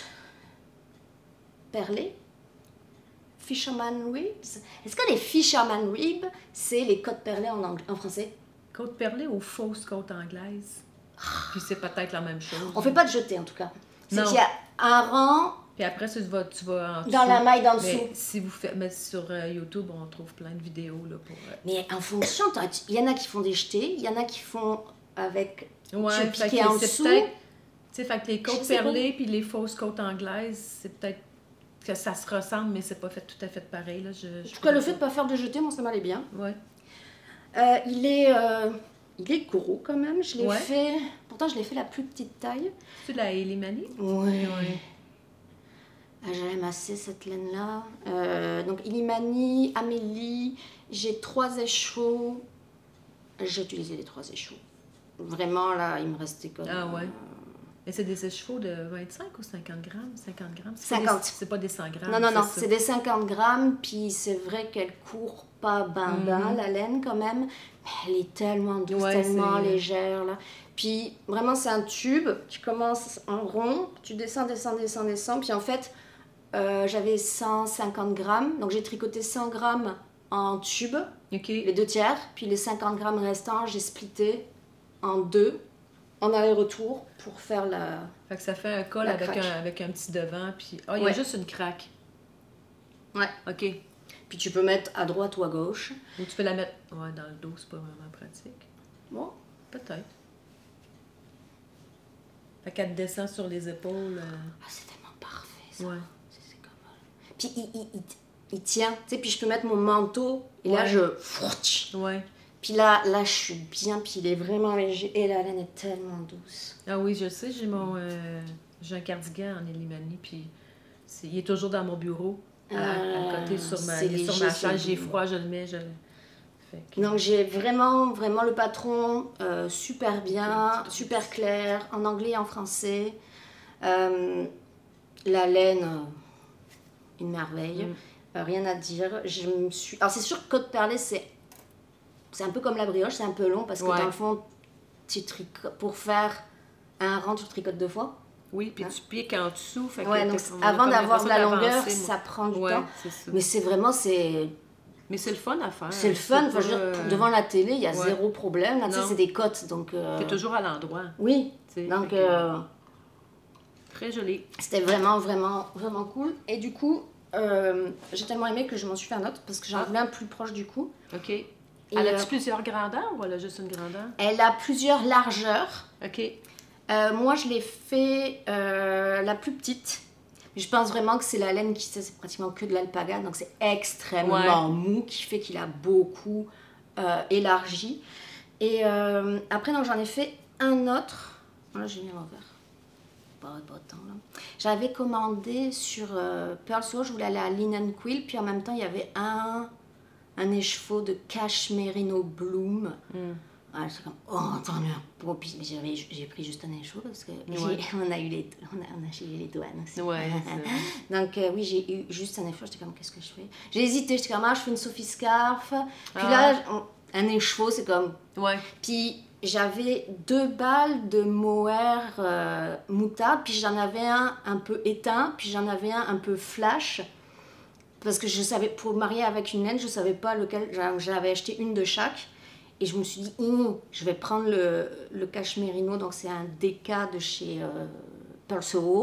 perlées. Fisherman ribs. Est-ce que les fisherman ribs, c'est les côtes perlées en, anglais, en français? Côte perlée ou fausse côte anglaise? Puis c'est peut-être la même chose. On fait pas de jeté en tout cas. C'est Non. qu'il y a un rang Puis après, tu vas, tu vas en dessous. dans la maille d'en dessous. Mais si vous faites, mais sur euh, YouTube, on trouve plein de vidéos là, pour. euh, Mais en fonction, t'as- il y en a qui font des jetés, il y en a qui font avec Ouais, tu fait piqué que en c'est dessous. peut-être. Tu sais, fait que les Je côtes sais pas. perlées puis les fausses côtes anglaises, c'est peut-être que ça se ressemble, mais c'est pas fait tout à fait pareil. Là. Je, En tout cas, le fait de pas. pas faire de jeté, moi ça m'allait bien. Ouais. Euh, il est euh, il est gros quand même. Je l'ai Ouais. fait. Pourtant, je l'ai fait la plus petite taille. C'est de la Elimani? Ouais. Ouais. Ah, j'aime assez cette laine-là. Euh, donc, Illimani, Amélie, j'ai trois échos. J'ai utilisé les trois échos. Vraiment, là, il me restait comme... Ah ouais. Et c'est des écheveaux de vingt-cinq ou cinquante grammes? cinquante grammes? C'est pas cinquante. des- C'est pas des cent grammes. Non, non, non, ça. c'est des cinquante grammes, puis c'est vrai qu'elle court pas ben ben, Mhm. la laine quand même, mais elle est tellement douce, Ouais, tellement c'est- légère, là. Puis vraiment, c'est un tube, tu commences en rond, tu descends, descends, descends, descends, puis en fait, euh, j'avais cent cinquante grammes, donc j'ai tricoté cent grammes en tube, OK. les deux tiers, puis les cinquante grammes restants, j'ai splitté en deux, en aller-retour, pour faire la... Fait que ça fait un col La avec craque. un, avec un petit devant, puis... Ah, il y Ouais. a juste une craque. Ouais. OK. Puis tu peux mettre à droite ou à gauche. Ou tu peux la mettre... Ouais, dans le dos, c'est pas vraiment pratique. Bon. Peut-être. Fait qu'elle te descend sur les épaules. euh, Ah, c'est tellement parfait, ça. Ouais. C'est c'est comme... euh, Puis il, il, il, il tient, tu sais, puis je peux mettre mon manteau, et là, Ouais. je... Ouais. Puis là, là, je suis bien, puis il est vraiment léger, et la laine est tellement douce. Ah oui, je sais, j'ai mon... euh, j'ai un cardigan en Elimani, puis c'est- il est toujours dans mon bureau, à, à Ah, côté sur ma, c'est il est sur léger, ma c'est chaise, j'ai doux. froid, je le mets, je le... Fait que- Donc j'ai vraiment, vraiment le patron euh, super bien, super clair, en anglais et en français. Euh, la laine, euh, une merveille, Mm. Euh, rien à dire. Je me suis... Alors c'est sûr que côte perlée, c'est c'est un peu comme la brioche, c'est un peu long parce que Ouais. dans le fond, tu trico- pour faire un rang, tu tricotes deux fois. Oui, puis Hein? tu piques en dessous, fait que Ouais, donc on a avant comme d'avoir de la l'impression longueur, d'avancer, moi. ça prend du Ouais, temps. c'est ça. Mais c'est vraiment, c'est Mais c'est le fun à faire. c'est le fun. Enfin, pas, je veux dire, euh, devant la télé, il y a ouais. zéro problème. Là, tu sais, Non. c'est des côtes, donc... euh, T'es toujours à l'endroit. Oui, tu sais, donc... fait que- euh, Très joli. C'était vraiment, vraiment, vraiment cool. Et du coup, euh, j'ai tellement aimé que je m'en suis fait un autre parce que j'en Ah. voulais un plus proche du cou. OK. Et, Elle a-tu euh, plusieurs grandeurs ou elle a juste une grandeur? elle a plusieurs largeurs. OK. Euh, moi, je l'ai fait euh, la plus petite. Mais je pense vraiment que c'est la laine qui c'est pratiquement que de l'alpaga, donc c'est extrêmement Ouais. mou, qui fait qu'il a beaucoup euh, élargi. Et euh, après, donc j'en ai fait un autre. Là, j'ai mis à l'envers. Pas, pas tant, là. J'avais commandé sur euh, Pearl Soho, je voulais aller à Linen Quill, puis en même temps, il y avait un, un écheveau de Cashmerino Bloom. Mm. Ah, c'est comme, oh, tant mieux. Bon, puis mais j'avais- j'ai pris juste un écheveau parce que j'ai- Ouais. on a eu les, on a, on a suivi les douanes aussi. Ouais, c'est Donc euh, oui, j'ai eu juste un écheveau, j'étais comme, qu'est-ce que je fais? J'ai hésité, j'étais comme, ah, je fais une Sophie Scarf. Puis Ah. là, on- un écheveau, c'est comme... Ouais. Puis j'avais deux balles de mohair euh, moutarde, puis j'en avais un un peu éteint, puis j'en avais un un peu flash. Parce que je savais, pour marier avec une laine, je savais pas lequel, j'en j'en avais acheté une de chaque. Et je me suis dit, Hum, je vais prendre le, le Cashmerino, donc c'est un D K de chez euh, Pearl Soho,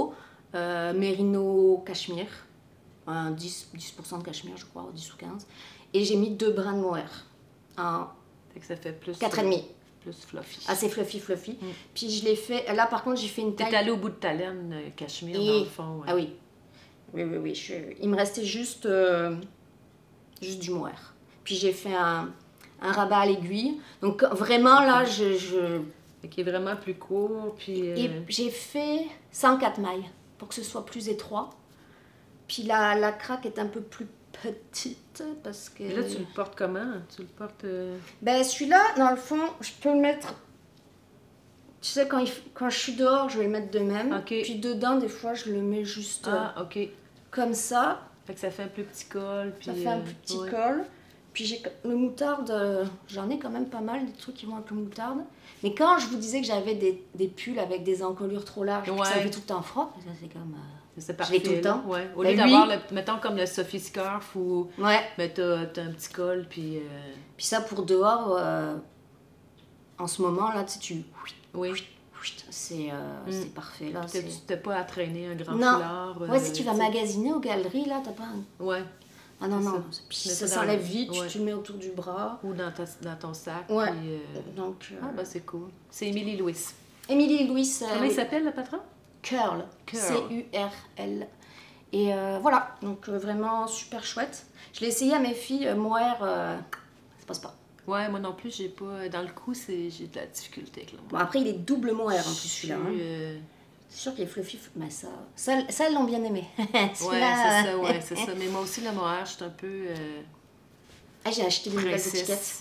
euh, mérino cachemire, un dix pour cent de cachemire, je crois, dix ou quinze. Et j'ai mis deux brins de mohair, un Fait que ça fait plus... quatre virgule cinq. Plus fluffy. Assez fluffy, fluffy. Mm. Puis je l'ai fait, là par contre j'ai fait une taille... T'es allé au bout de ta laine, euh, cachemire, Et... dans le fond. Ouais. Ah oui, oui, oui, oui. Je... Il me restait juste, euh, juste du mohair. Puis j'ai fait un, un rabat à l'aiguille. Donc vraiment là, je... je... Fait qu'il est vraiment plus court, puis... Euh... Et j'ai fait cent quatre mailles pour que ce soit plus étroit. Puis la, la craque est un peu plus petite parce que... Et là, tu le portes comment? Tu le portes... Euh... Ben celui-là, dans le fond, je peux le mettre... Tu sais, quand, il... quand je suis dehors, je vais le mettre de même. Okay. Puis dedans, des fois, je le mets juste ah, ok. euh, comme ça. Fait que ça fait un plus petit col, puis... Ça fait un plus petit ouais. col. Puis j'ai le moutarde, euh, j'en ai quand même pas mal, des trucs qui vont avec le moutarde. Mais quand je vous disais que j'avais des, des pulls avec des encolures trop larges, ouais. que ça fait tout le temps froid, ça c'est comme... Euh... C'est parfait. Je l'ai tout le temps. Ouais. Au ben lieu d'avoir, le, mettons, comme le Sophie Scarf où ouais. ben, t'as, t'as un petit col, puis... Euh... Puis ça, pour dehors, euh, en ce moment, là, tu sais, tu... Oui. C'est euh, mm. parfait, là. Tu t'as pas à traîner un grand non. foulard. Ouais, euh, si tu vas magasiner aux galeries, là, t'as pas un... Ouais. Ah non, non. Ça. Puis ça s'enlève vite, ouais. tu le mets autour du bras. Ou dans, ta, dans ton sac. Ouais. Puis, euh... Donc... Euh... Ah, ben c'est cool. C'est Émilie Louis. Émilie Louis. Euh, Comment il s'appelle, le patron? Curl. C U R L. Et euh, voilà, donc euh, vraiment super chouette. Je l'ai essayé à mes filles, euh, mohair, euh, ça passe pas. Ouais, moi non plus, j'ai pas... Dans le cou, c'est... j'ai de la difficulté avec le mohair. Bon, après, il est double mohair en plus, celui-là. Hein. Euh... C'est sûr qu'il est fluffy, mais ça... Ça, ça elles l'ont bien aimé. ouais, c'est ça, ouais, c'est ça. Mais moi aussi, le mohair, je suis un peu... Euh... Ah, j'ai acheté des nouvelles étiquettes.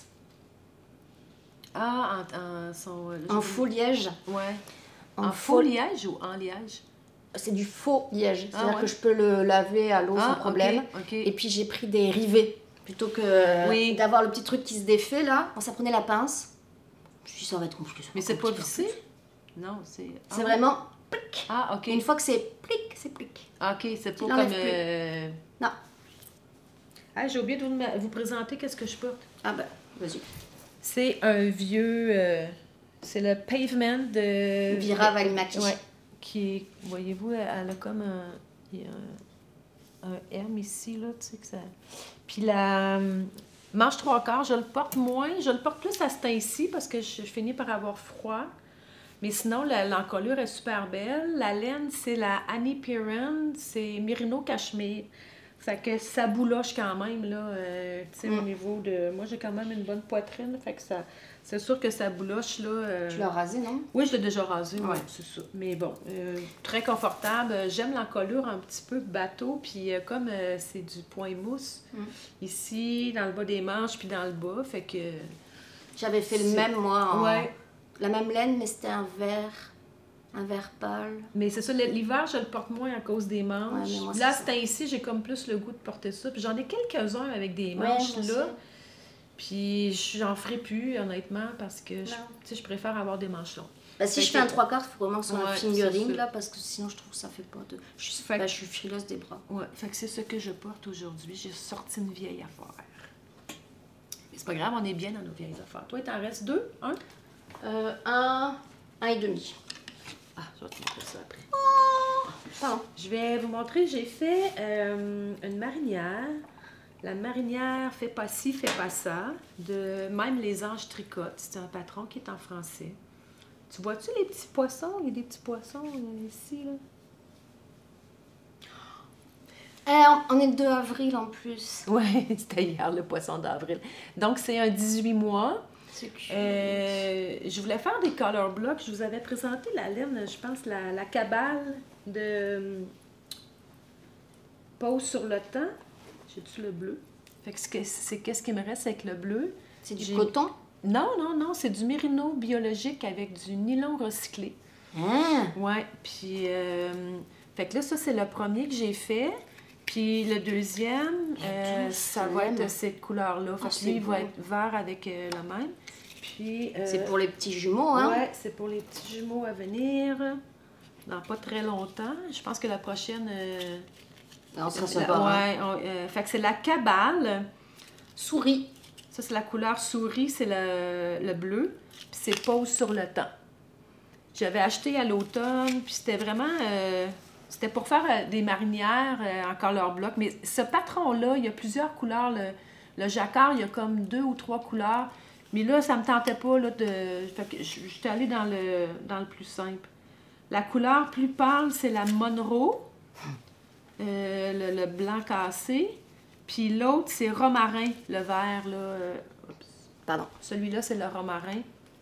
Ah, en, en, son, euh, en faux liège. Ouais. En, en faux liège ou en liège? C'est du faux liège, c'est-à-dire ah, ouais. que je peux le laver à l'eau ah, sans problème. Okay, okay. Et puis j'ai pris des rivets, plutôt que oui. d'avoir le petit truc qui se défait là. Bon, ça prenait la pince. Je suis ça va être compliqué. Mais c'est pas vissé? Non, c'est... C'est ah, vraiment plic. Ah, ok. Et une fois que c'est plic, c'est plic. Ah, ok, c'est pas comme... Euh... Non. Ah, j'ai oublié de vous, vous présenter qu'est-ce que je porte. Ah ben, vas-y. C'est un vieux... Euh... C'est le Pavement de... Vira Valimaki. Ouais. Qui, voyez-vous, elle a comme un, il y a un, un M ici, là, tu sais que ça... Puis la manche trois quarts, je le porte moins, je le porte plus à ce temps-ci parce que je, je finis par avoir froid. Mais sinon, l'encolure est super belle. La laine, c'est la Annie Piran, c'est Merino Cachemire. Fait que ça bouloche quand même, là, euh, tu sais, mm. au niveau de... Moi, j'ai quand même une bonne poitrine, fait que ça... C'est sûr que ça bouloche, là... Euh... Tu l'as rasé, non? Oui, je l'ai déjà rasé, oui, ouais. c'est ça. Mais bon, euh, très confortable. J'aime l'encolure un petit peu bateau, puis euh, comme euh, c'est du point mousse, mm. ici, dans le bas des manches, puis dans le bas, fait que... J'avais fait le même, moi, en... Ouais. La même laine, mais c'était un vert... Un vert pâle. Mais c'est ça, l'hiver, je le porte moins à cause des manches. Ouais, moi, là, c'est ici, j'ai comme plus le goût de porter ça. Puis j'en ai quelques-uns avec des manches, ouais, là. Puis j'en ferai plus, honnêtement, parce que je, je préfère avoir des manches longues. Bah, si fait je fais que... un trois quarts, il faut vraiment que ce soit ouais, un fingering, là, parce que sinon, je trouve que ça fait pas de... Je suis, fait... bah, je suis frileuse des bras. Ouais, fait que c'est ce que je porte aujourd'hui. J'ai sorti une vieille affaire. Mais c'est pas grave, on est bien dans nos vieilles affaires. Toi, il t'en reste deux? Un? Euh, un... Un et demi. Ah, je vais te montrer ça après. Oh, pardon. Je vais vous montrer, j'ai fait euh, une marinière. La marinière fait pas ci, fait pas ça. De même les anges tricotent. C'est un patron qui est en français. Tu vois-tu les petits poissons? Il y a des petits poissons ici, là. Eh, on est le deux avril en plus. Oui, c'était hier le poisson d'avril. Donc, c'est un dix-huit mois. Euh, je voulais faire des color blocks. Je vous avais présenté la laine, je pense, la, la cabale de Pose sur le temps. J'ai-tu le bleu? Fait que c'est qu'est-ce qui me reste avec le bleu? C'est du coton? Non, non, non. C'est du mérino biologique avec du nylon recyclé. Ah! Ouais. Puis, euh, fait que là, ça, c'est le premier que j'ai fait. Puis le deuxième, euh, ça va être cette couleur-là. Fait que lui, il va être vert avec euh, le même. Puis... Euh, c'est pour les petits jumeaux, hein? Ouais, c'est pour les petits jumeaux à venir. Dans pas très longtemps. Je pense que la prochaine... Euh, on sera sur le bord. Ouais, on, euh, fait que c'est la cabale. Souris. Ça, c'est la couleur souris, c'est le, le bleu. Puis c'est Pose sur le temps. J'avais acheté à l'automne, puis c'était vraiment... Euh, C'était pour faire euh, des marinières euh, en color block. Mais ce patron-là, il y a plusieurs couleurs. Le, le jacquard, il y a comme deux ou trois couleurs. Mais là, ça me tentait pas là, de... Fait que j'étais allée dans le, dans le plus simple. La couleur plus pâle, c'est la Monroe. Euh, le, le blanc cassé. Puis l'autre, c'est romarin, le vert, là. Euh, Pardon. Celui-là, c'est le romarin.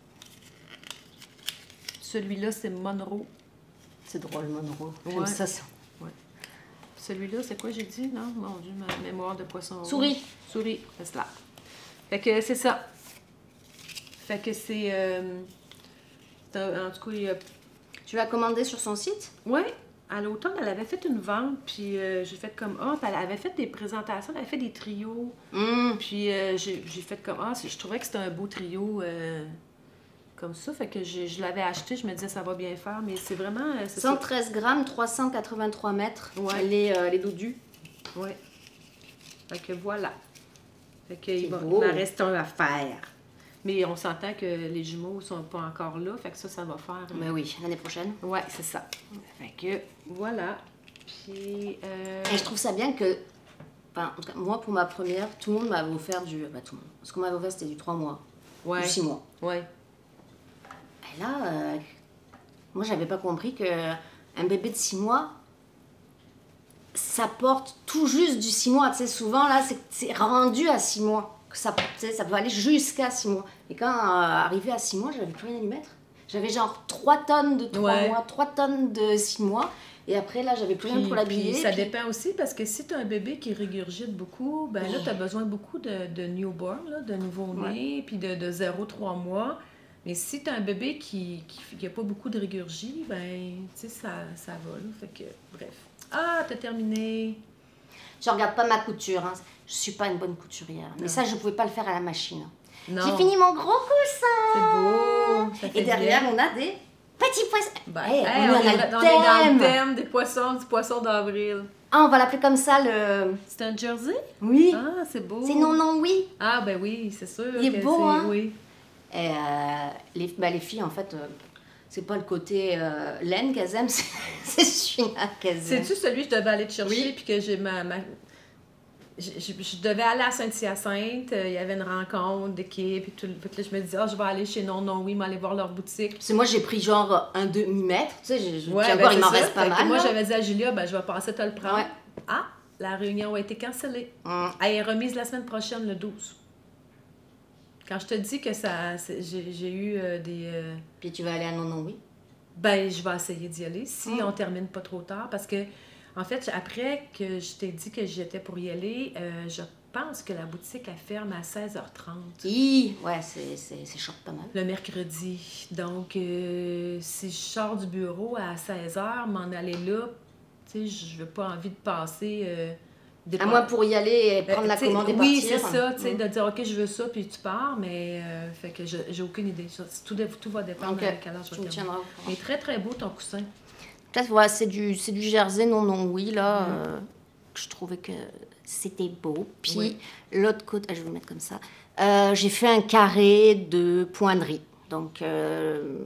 Celui-là, c'est Monroe. C'est drôle, Monroe. J'aime Ouais. ça, ça. Ouais. Celui-là, c'est quoi j'ai dit? Non, mon Dieu, ma mémoire de poisson. Souris. Souris, c'est là. Fait que c'est ça. Fait que c'est... Euh, c'est un- en tout cas, il y a... Tu l'as commandé sur son site? Ouais, à l'automne, elle avait fait une vente, puis euh, j'ai fait comme... Ah, puis elle avait fait des présentations, elle avait fait des trios. Mmh. Puis euh, j'ai j'ai fait comme... Ah, c'est- je trouvais que c'était un beau trio euh, comme ça. Fait que je, je l'avais acheté, je me disais ça va bien faire, mais c'est vraiment... euh, c'est ça. cent treize grammes, trois cent quatre-vingt-trois mètres. Ouais. Les, euh, les dodus. Ouais. Fait que voilà. Fait que C'est il, va, beau. il m'en reste un à faire. Mais on s'entend que les jumeaux sont pas encore là, fait que ça, ça va faire... euh, Mais oui, l'année prochaine. Ouais, c'est ça. Fait que voilà. Puis... Euh... Et je trouve ça bien que, enfin, en tout cas, moi, pour ma première, tout le monde m'avait offert du... Bah, tout le monde. Ce qu'on m'avait offert, c'était du trois mois. Ouais. Du six mois. Ouais. Et là, euh, moi, j'avais pas compris que un bébé de six mois, ça porte tout juste du six mois. Tu sais, souvent, là, c'est- c'est rendu à six mois. Que ça, tu sais, ça peut aller jusqu'à six mois. Et quand euh, arrivé à six mois, j'avais plus rien à lui mettre. J'avais genre trois tonnes de trois Ouais. mois, trois tonnes de six mois. Et après, là, j'avais plus rien Puis, pour l'habiller. puis ça puis- dépend aussi parce que si tu as un bébé qui régurgite beaucoup, ben là, tu as besoin beaucoup de, de newborn, là, de nouveau-né, puis de, de zéro à trois mois. Mais si tu as un bébé qui n'a pas beaucoup de régurgie, ben, tu sais, ça, ça va, là. Fait que, bref. Ah, t'as terminé. Je regarde pas ma couture. Hein. Je suis pas une bonne couturière. Mais Non. ça, je pouvais pas le faire à la machine. Non. J'ai fini mon gros coussin. C'est beau. Ça fait Et derrière, bien. on a des petits poissons. Ben, Hey, hey, on, on, est est, dans on le est dans thème. le thème des poissons, du poisson d'avril. Ah, on va l'appeler comme ça, le... C'est un jersey? Oui. Ah, c'est beau. C'est non, non, oui. Ah, ben oui, c'est sûr. Il est que beau, c'est- hein? Oui. Et euh, les, bah, les filles, en fait, euh, c'est pas le côté euh, laine qu'elles aiment, c'est c'est celui-là qu'elles aiment. C'est-tu celui que je devais aller te chercher, Oui. puis que j'ai ma... ma... Je, je- je devais aller à Saint-Hyacinthe, euh, il y avait une rencontre d'équipe, et tout. Puis là, je me disais, ah, je vais aller chez Non Non Oui, m'aller voir leur boutique. Parce que moi, j'ai pris genre un demi-mètre. Tu sais, j'ai- Ouais, puis ben, encore, il c'est m'en ça. reste pas Fait que mal. moi, là. j'avais dit à Julia, ben, je vais passer te le prendre. Ouais. Ah, la réunion a été cancellée. Hum. Elle est remise la semaine prochaine, le douze. Quand je te dis que ça, c'est- j'ai j'ai eu euh, des... euh, Puis tu vas aller à non, non, oui. Ben, je vais essayer d'y aller si Mm. on termine pas trop tard. Parce que, en fait, après que je t'ai dit que j'étais pour y aller, euh, je pense que la boutique, elle ferme à seize heures trente Hi, ouais, c'est c'est- c'est short pas mal. le mercredi. Donc, euh, si je sors du bureau à seize heures, m'en aller là, tu sais, je n'ai pas envie de passer... Euh, des À moi, pour y aller et Euh, prendre la t'sais, commande et oui, partir. c'est ça, tu sais, Mm. de dire, OK, je veux ça, puis tu pars, mais euh, fait que je- j'ai aucune idée. Ça, Tout, dé- tout va dépendre Donc, à quelle heure je tu vais me terminer. tiendras au courant. Mais très, très beau ton coussin. Peut-être, voilà, c'est du, c'est du jersey, non, non, oui, là. Mm. euh, que je trouvais que c'était beau. Puis, Oui. l'autre côté, ah, je vais le mettre comme ça. Euh, j'ai fait un carré de poindrie. Donc, euh,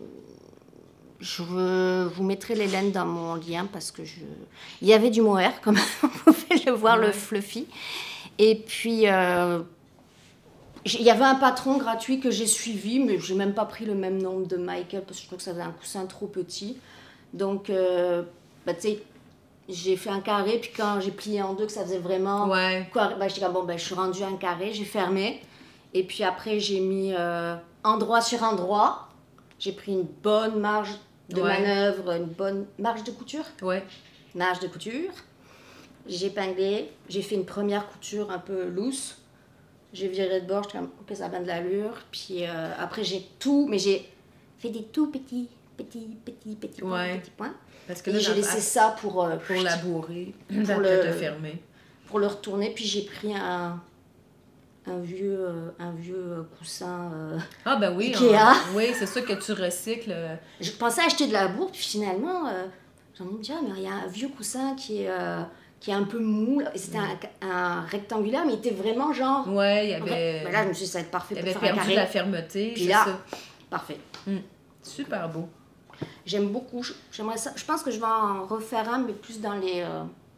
je vous mettrai les laines dans mon lien parce que je... Il y avait du mohair, comme vous pouvez le voir, Ouais. le fluffy. Et puis, euh, j'ai- il y avait un patron gratuit que j'ai suivi, mais j'ai même pas pris le même nombre de Michael parce que je trouve que ça faisait un coussin trop petit. Donc, euh, bah, tu sais, j'ai fait un carré, puis quand j'ai plié en deux, que ça faisait vraiment... Ouais. Quoi, bah, je dis, ah, bon, ben, je suis rendue à un carré, j'ai fermé. Et puis après, j'ai mis euh, endroit sur endroit. J'ai pris une bonne marge de Ouais. manœuvre, une bonne marge de couture. Ouais. Marge de couture. J'ai épinglé. J'ai fait une première couture un peu loose. J'ai viré de bord, j'étais comme, ok, ça a bien de l'allure. Puis euh, après, j'ai tout, mais j'ai fait des tout petits, petits, petits, petits points, Ouais. petits points. Parce que Et là, j'ai dans- laissé ça pour, euh, pour labourer, Pour pour le- le fermer. pour le retourner. Puis j'ai pris un, un vieux, euh, un vieux euh, coussin. euh, Ah ben oui. Ikea. on- oui, c'est sûr que tu recycles. euh, Je pensais acheter de la bourde, puis finalement, euh, j'en ai dit, ah, mais il y a un vieux coussin qui est, euh, qui est un peu mou. là. Et c'était un, un rectangulaire, mais il était vraiment genre. Ouais, il y vrai. avait, Ben là, je me suis dit, ça va être parfait il pour avait faire un perdu carré. la fermeté, Puis c'est là- ça. Parfait. Super beau. J'aime beaucoup. J'aimerais ça. Je pense que je vais en refaire un, mais plus dans les euh,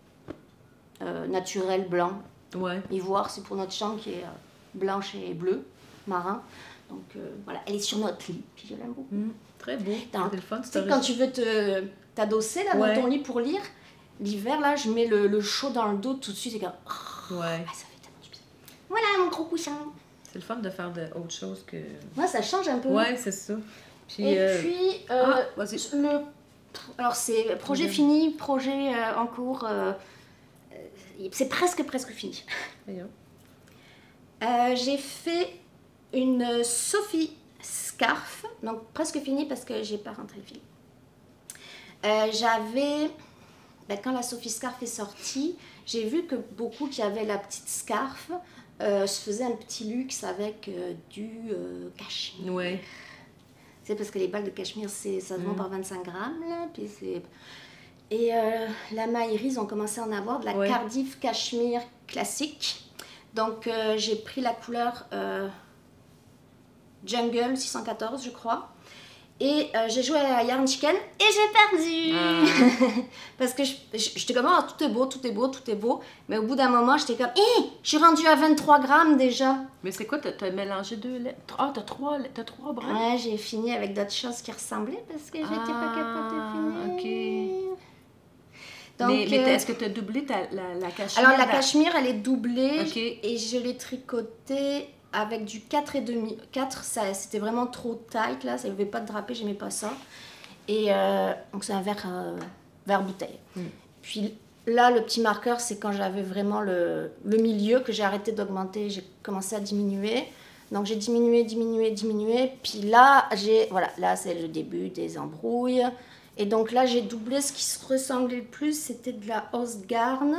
euh, naturels blancs. Ouais. Ivoire, c'est pour notre chambre qui est euh, blanche et bleue, marin. Donc euh, voilà, elle est sur notre lit, puis je l'aime beaucoup. Mmh, très beau. Dans- C'est le fun. Tu sais, quand tu veux te t'adosser là Ouais. dans ton lit pour lire, l'hiver là, je mets le, le chaud dans le dos tout de suite et comme oh, Ouais. ah, ça fait tellement du bien. Voilà mon gros coussin. C'est le fun de faire de autre chose que. Ouais, ça change un peu. Ouais, c'est ça. Puis, Et euh, puis euh, ah, vas-y. le alors c'est projet Ouais. fini, projet euh, en cours. euh, euh, c'est presque presque fini. Voyons. Euh, j'ai fait une Sophie Scarf, donc presque fini parce que j'ai pas rentré le film. Euh, j'avais, ben, quand la Sophie Scarf est sortie, j'ai vu que beaucoup qui avaient la petite scarf euh, se faisaient un petit luxe avec euh, du euh, cachemire. Ouais. C'est parce que les balles de cachemire, c'est, ça se vend Mm. par vingt-cinq grammes. Là, puis c'est... Et euh, la Maïris, ils ont commencé à en avoir de la Ouais. Cardiff cachemire classique. Donc euh, j'ai pris la couleur euh, Jungle six cent quatorze, je crois. Et euh, j'ai joué à Yarn Chicken et j'ai perdu. Ah. Parce que je- je- j'étais comme, oh, tout est beau, tout est beau, tout est beau. Mais au bout d'un moment, j'étais comme, hé, je suis rendue à vingt-trois grammes déjà. Mais c'est quoi, t'as, t'as mélangé deux laits? Ah, t'as trois, t'as trois brins? Ouais, j'ai fini avec d'autres choses qui ressemblaient parce que j'étais pas capable de finir. ok. Donc, mais mais euh, t'as- est-ce que tu as doublé ta, la, la cachemire? alors la dans- cachemire, elle est doublée Ok. et je l'ai tricotée avec du quatre virgule cinq. quatre, ça, c'était vraiment trop tight là, ça ne pouvait pas de draper, j'aimais pas ça. Et euh, donc c'est un verre, euh, verre bouteille. Mm. Puis là, le petit marqueur, c'est quand j'avais vraiment le, le milieu que j'ai arrêté d'augmenter, j'ai commencé à diminuer. Donc j'ai diminué, diminué, diminué. Puis là, j'ai, voilà, là c'est le début des embrouilles. Et donc là, j'ai doublé. Ce qui se ressemblait le plus, c'était de la Osgarn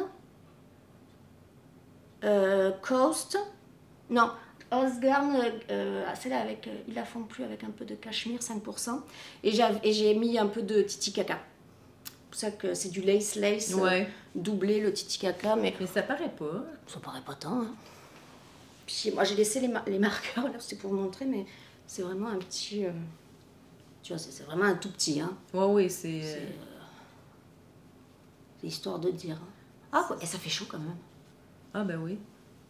euh, Coast. Non, Osgarn, euh, celle-là, avec, euh, ils la font plus avec un peu de cachemire, cinq pour cent. Et j'ai, et j'ai mis un peu de Titicaca. C'est pour ça que c'est du lace lace euh, Ouais. doublé, le Titicaca. Mais Mais ça paraît pas. ça paraît pas tant. Hein. Puis moi, j'ai laissé les, mar- les marqueurs, là, c'était pour vous montrer, mais c'est vraiment un petit... euh, tu vois, c'est, c'est vraiment un tout petit, hein. Ouais, oui, c'est. C'est, euh, euh, c'est histoire de dire. hein. Ah, ouais, et ça fait chaud quand même. Ah, ben oui.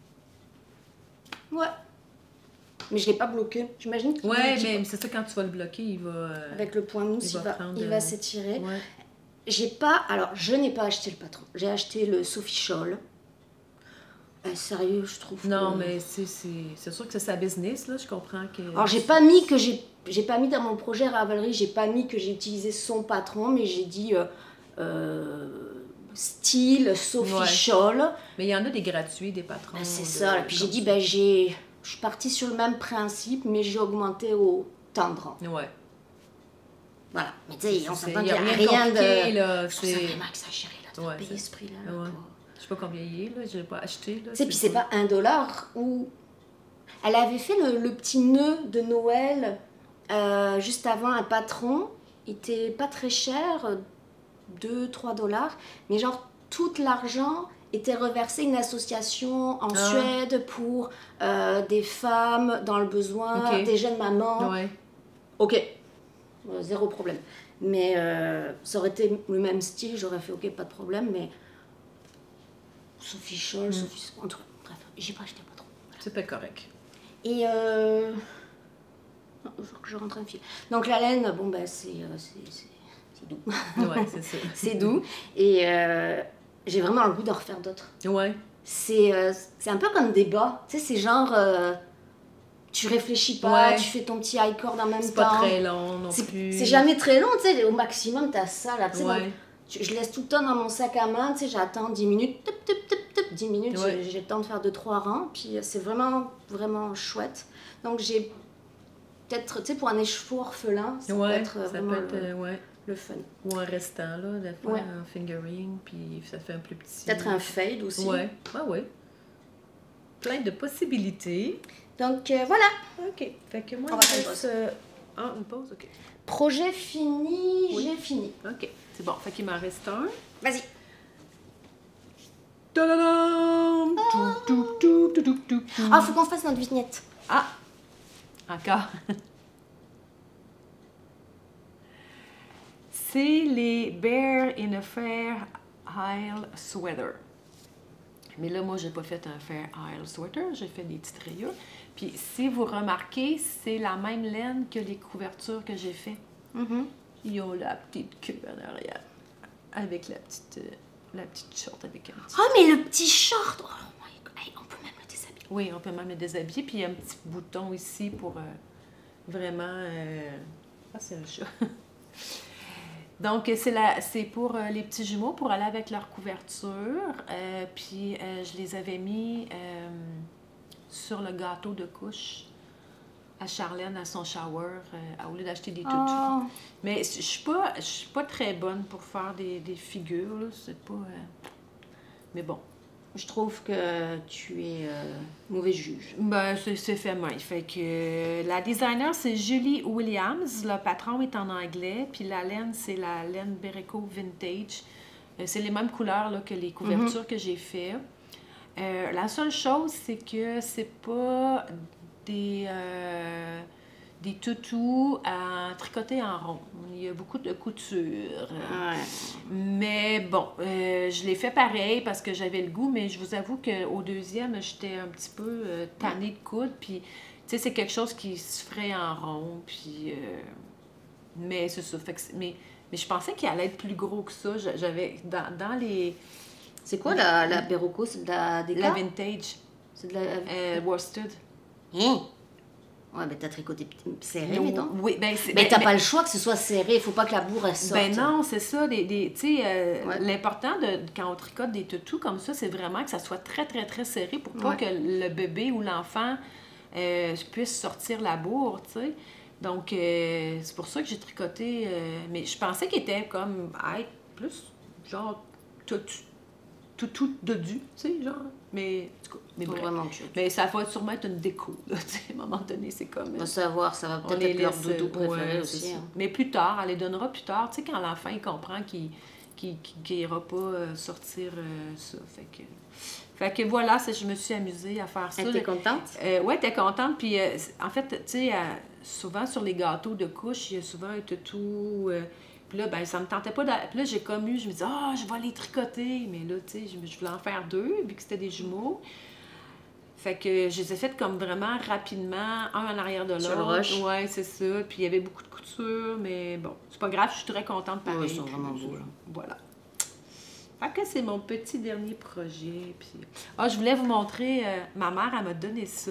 Ouais. Mais je l'ai pas bloqué. J'imagine qu'il Ouais, qu'il- mais c'est ça, quand tu vas le bloquer, il va. euh, avec le point mousse, il il va va, prendre, il euh, va s'étirer. Ouais. J'ai pas... Alors, je n'ai pas acheté le patron. J'ai acheté le Sophie Scholl. Euh, sérieux, je trouve Non, que- mais c'est, c'est, c'est sûr que c'est sa business, là. Je comprends que. Alors j'ai pas mis que j'ai j'ai pas mis dans mon projet Ravelry, j'ai pas mis que j'ai utilisé son patron, mais j'ai dit euh, euh, style Sophie Ouais. Scholl. Mais il y en a des gratuits, des patrons. Ben, c'est de- ça. Et puis j'ai comme dit ça. ben j'ai je suis partie sur le même principe, mais j'ai augmenté au tendre. Ouais. Voilà. Mais tu sais, on C'est- s'entend il qu'il y n'y a a rien rien compliqué, de. là. Je trouve ça C'est. vraiment exagéré là, de Ouais, payer c'est- ce prix-là. Ouais. là, Je sais pas combien il est, là. Je l'ai pas acheté, là. Tu sais, puis c'est pas un dollar ou. Elle avait fait le, le petit nœud de Noël euh, juste avant un patron. Il était pas très cher, deux trois dollars. Mais genre, tout l'argent était reversé à une association en Ah. Suède pour euh, des femmes dans le besoin, Ok. des jeunes mamans. Ouais. Ok, Euh, zéro problème. Mais euh, ça aurait été le même style, j'aurais fait ok, pas de problème. Mais Sophie Scholl, Mm. Sophie. En tout cas, bref, j'ai pas acheté le patron. C'est pas correct. Et euh... non, il faut que je rentre un fil. Donc la laine, bon ben c'est euh, c'est- c'est- c'est doux. Ouais, c'est ça. C'est doux. Et euh, j'ai vraiment le goût d'en refaire d'autres. Ouais. C'est euh, c'est un peu comme des bas. Tu sais, c'est genre... euh, tu réfléchis pas, Ouais. tu fais ton petit high cord en même C'est temps. pas très long non C'est plus. c'est jamais très long, tu sais. Au maximum, t'as ça là. Tu sais, Ouais. donc, tu- je laisse tout le temps dans mon sac à main. Tu sais, j'attends dix minutes. Tup, tup, tup, tup, dix minutes, Ouais. j'ai- j'ai le temps de faire deux trois rangs. Puis euh, c'est vraiment, vraiment chouette. Donc j'ai peut-être, tu sais, pour un écheveau orphelin, ça Ouais, peut être euh, ça vraiment peut être, le, euh, ouais. le fun. Ou un restant, là, des fois, Ouais. un fingering, puis ça fait un plus petit. Peut-être un fade aussi. Ouais, ouais, ouais. Plein de possibilités. Donc euh, voilà, OK. Fait que moi, On va il faire une reste, euh, Ah, une pause? OK. projet fini, Oui. j'ai fini. OK. C'est bon. Fait qu'il m'en reste un. Vas-y. Tadadam! Tout, tout, tout, tout, tout, tout, tout. Ah, faut qu'on fasse notre vignette. Ah! Encore. c'est les Bear in a Fair Isle Sweater. Mais là, moi, j'ai pas fait un Fair Isle Sweater, j'ai fait des petites rayures. Puis, si vous remarquez, c'est la même laine que les couvertures que j'ai fait. Mm-hmm. Ils ont la petite queue en arrière, avec la petite, euh, la petite short avec un petit... Oh, mais le petit short! Oh my God. Hey, on peut même le déshabiller. Oui, on peut même le déshabiller. Puis, il y a un petit bouton ici pour euh, vraiment... Euh... Ah, c'est un chat. Donc, c'est, la, c'est pour euh, les petits jumeaux, pour aller avec leur couverture. Euh, puis, euh, je les avais mis euh, sur le gâteau de couche à Charlène, à son shower, euh, au lieu d'acheter des toutous. Oh. Mais je suis pas, je suis pas très bonne pour faire des, des figures, là. C'est pas... Euh... Mais bon. Je trouve que tu es euh, mauvais juge. Ben, c'est, c'est fait main. Fait que euh, la designer, c'est Julie Williams. Le patron est en anglais. Puis la laine, c'est la laine Berrico Vintage. Euh, c'est les mêmes couleurs là, que les couvertures mm-hmm. que j'ai fait. Euh, la seule chose, c'est que c'est pas des, euh, des toutous à tricoter en rond. Il y a beaucoup de couture. Ouais. Mais bon, euh, je l'ai fait pareil parce que j'avais le goût, mais je vous avoue qu'au deuxième, j'étais un petit peu euh, tannée de coudre. Puis, tu sais, c'est quelque chose qui se ferait en rond. Puis, euh, mais c'est ça. Fait que c'est, mais, mais je pensais qu'il allait être plus gros que ça. J'avais, dans, dans les... C'est quoi la, la Berrico? C'est de la déca? La vintage. C'est de la... Euh, worsted. Hein? Ouais, ben t'as tricoté serré, mais non? Oui, ben c'est... Mais ben, t'as ben, pas le choix que ce soit serré, il faut pas que la bourre elle sorte. Ben non, c'est ça. Des, des, tu sais, euh, ouais. L'important de quand on tricote des toutous comme ça, c'est vraiment que ça soit très, très, très serré pour pas ouais. que le bébé ou l'enfant euh, puisse sortir la bourre, tu sais. Donc, euh, c'est pour ça que j'ai tricoté... Euh, mais je pensais qu'il était comme à être plus genre tout, tout, tout dodu, tu sais, genre. Mais, en tout cas, mais, bref. Vraiment cute. Mais ça va sûrement être une déco, là, tu sais, à un moment donné, c'est comme... On va savoir, ça va peut-être être leur doudou préféré ouais, aussi. Hein. Mais plus tard, elle les donnera plus tard, tu sais, quand l'enfant, il comprend qu'il qu'il, qu'il ira pas euh, sortir euh, ça, fait que... Fait que voilà, ça, je me suis amusée à faire ça. Elle était contente? Euh, oui, elle était contente, puis euh, en fait, tu sais, euh, souvent sur les gâteaux de couche, il y a souvent un toutou... Euh, Puis là, ben, ça me tentait pas. De... Puis là, j'ai comme eu, je me disais, ah, oh, je vais les tricoter. Mais là, tu sais, je, je voulais en faire deux, vu que c'était des jumeaux. Fait que je les ai faites comme vraiment rapidement, un en arrière de l'autre. Sur le rush. Ouais, c'est ça. Puis il y avait beaucoup de couture, mais bon, c'est pas grave, je suis très contente pareil. Ouais, ils sont vraiment beaux, là. Voilà. Fait que c'est mon petit dernier projet. Puis... Ah, je voulais vous montrer, euh, ma mère, elle m'a donné ça.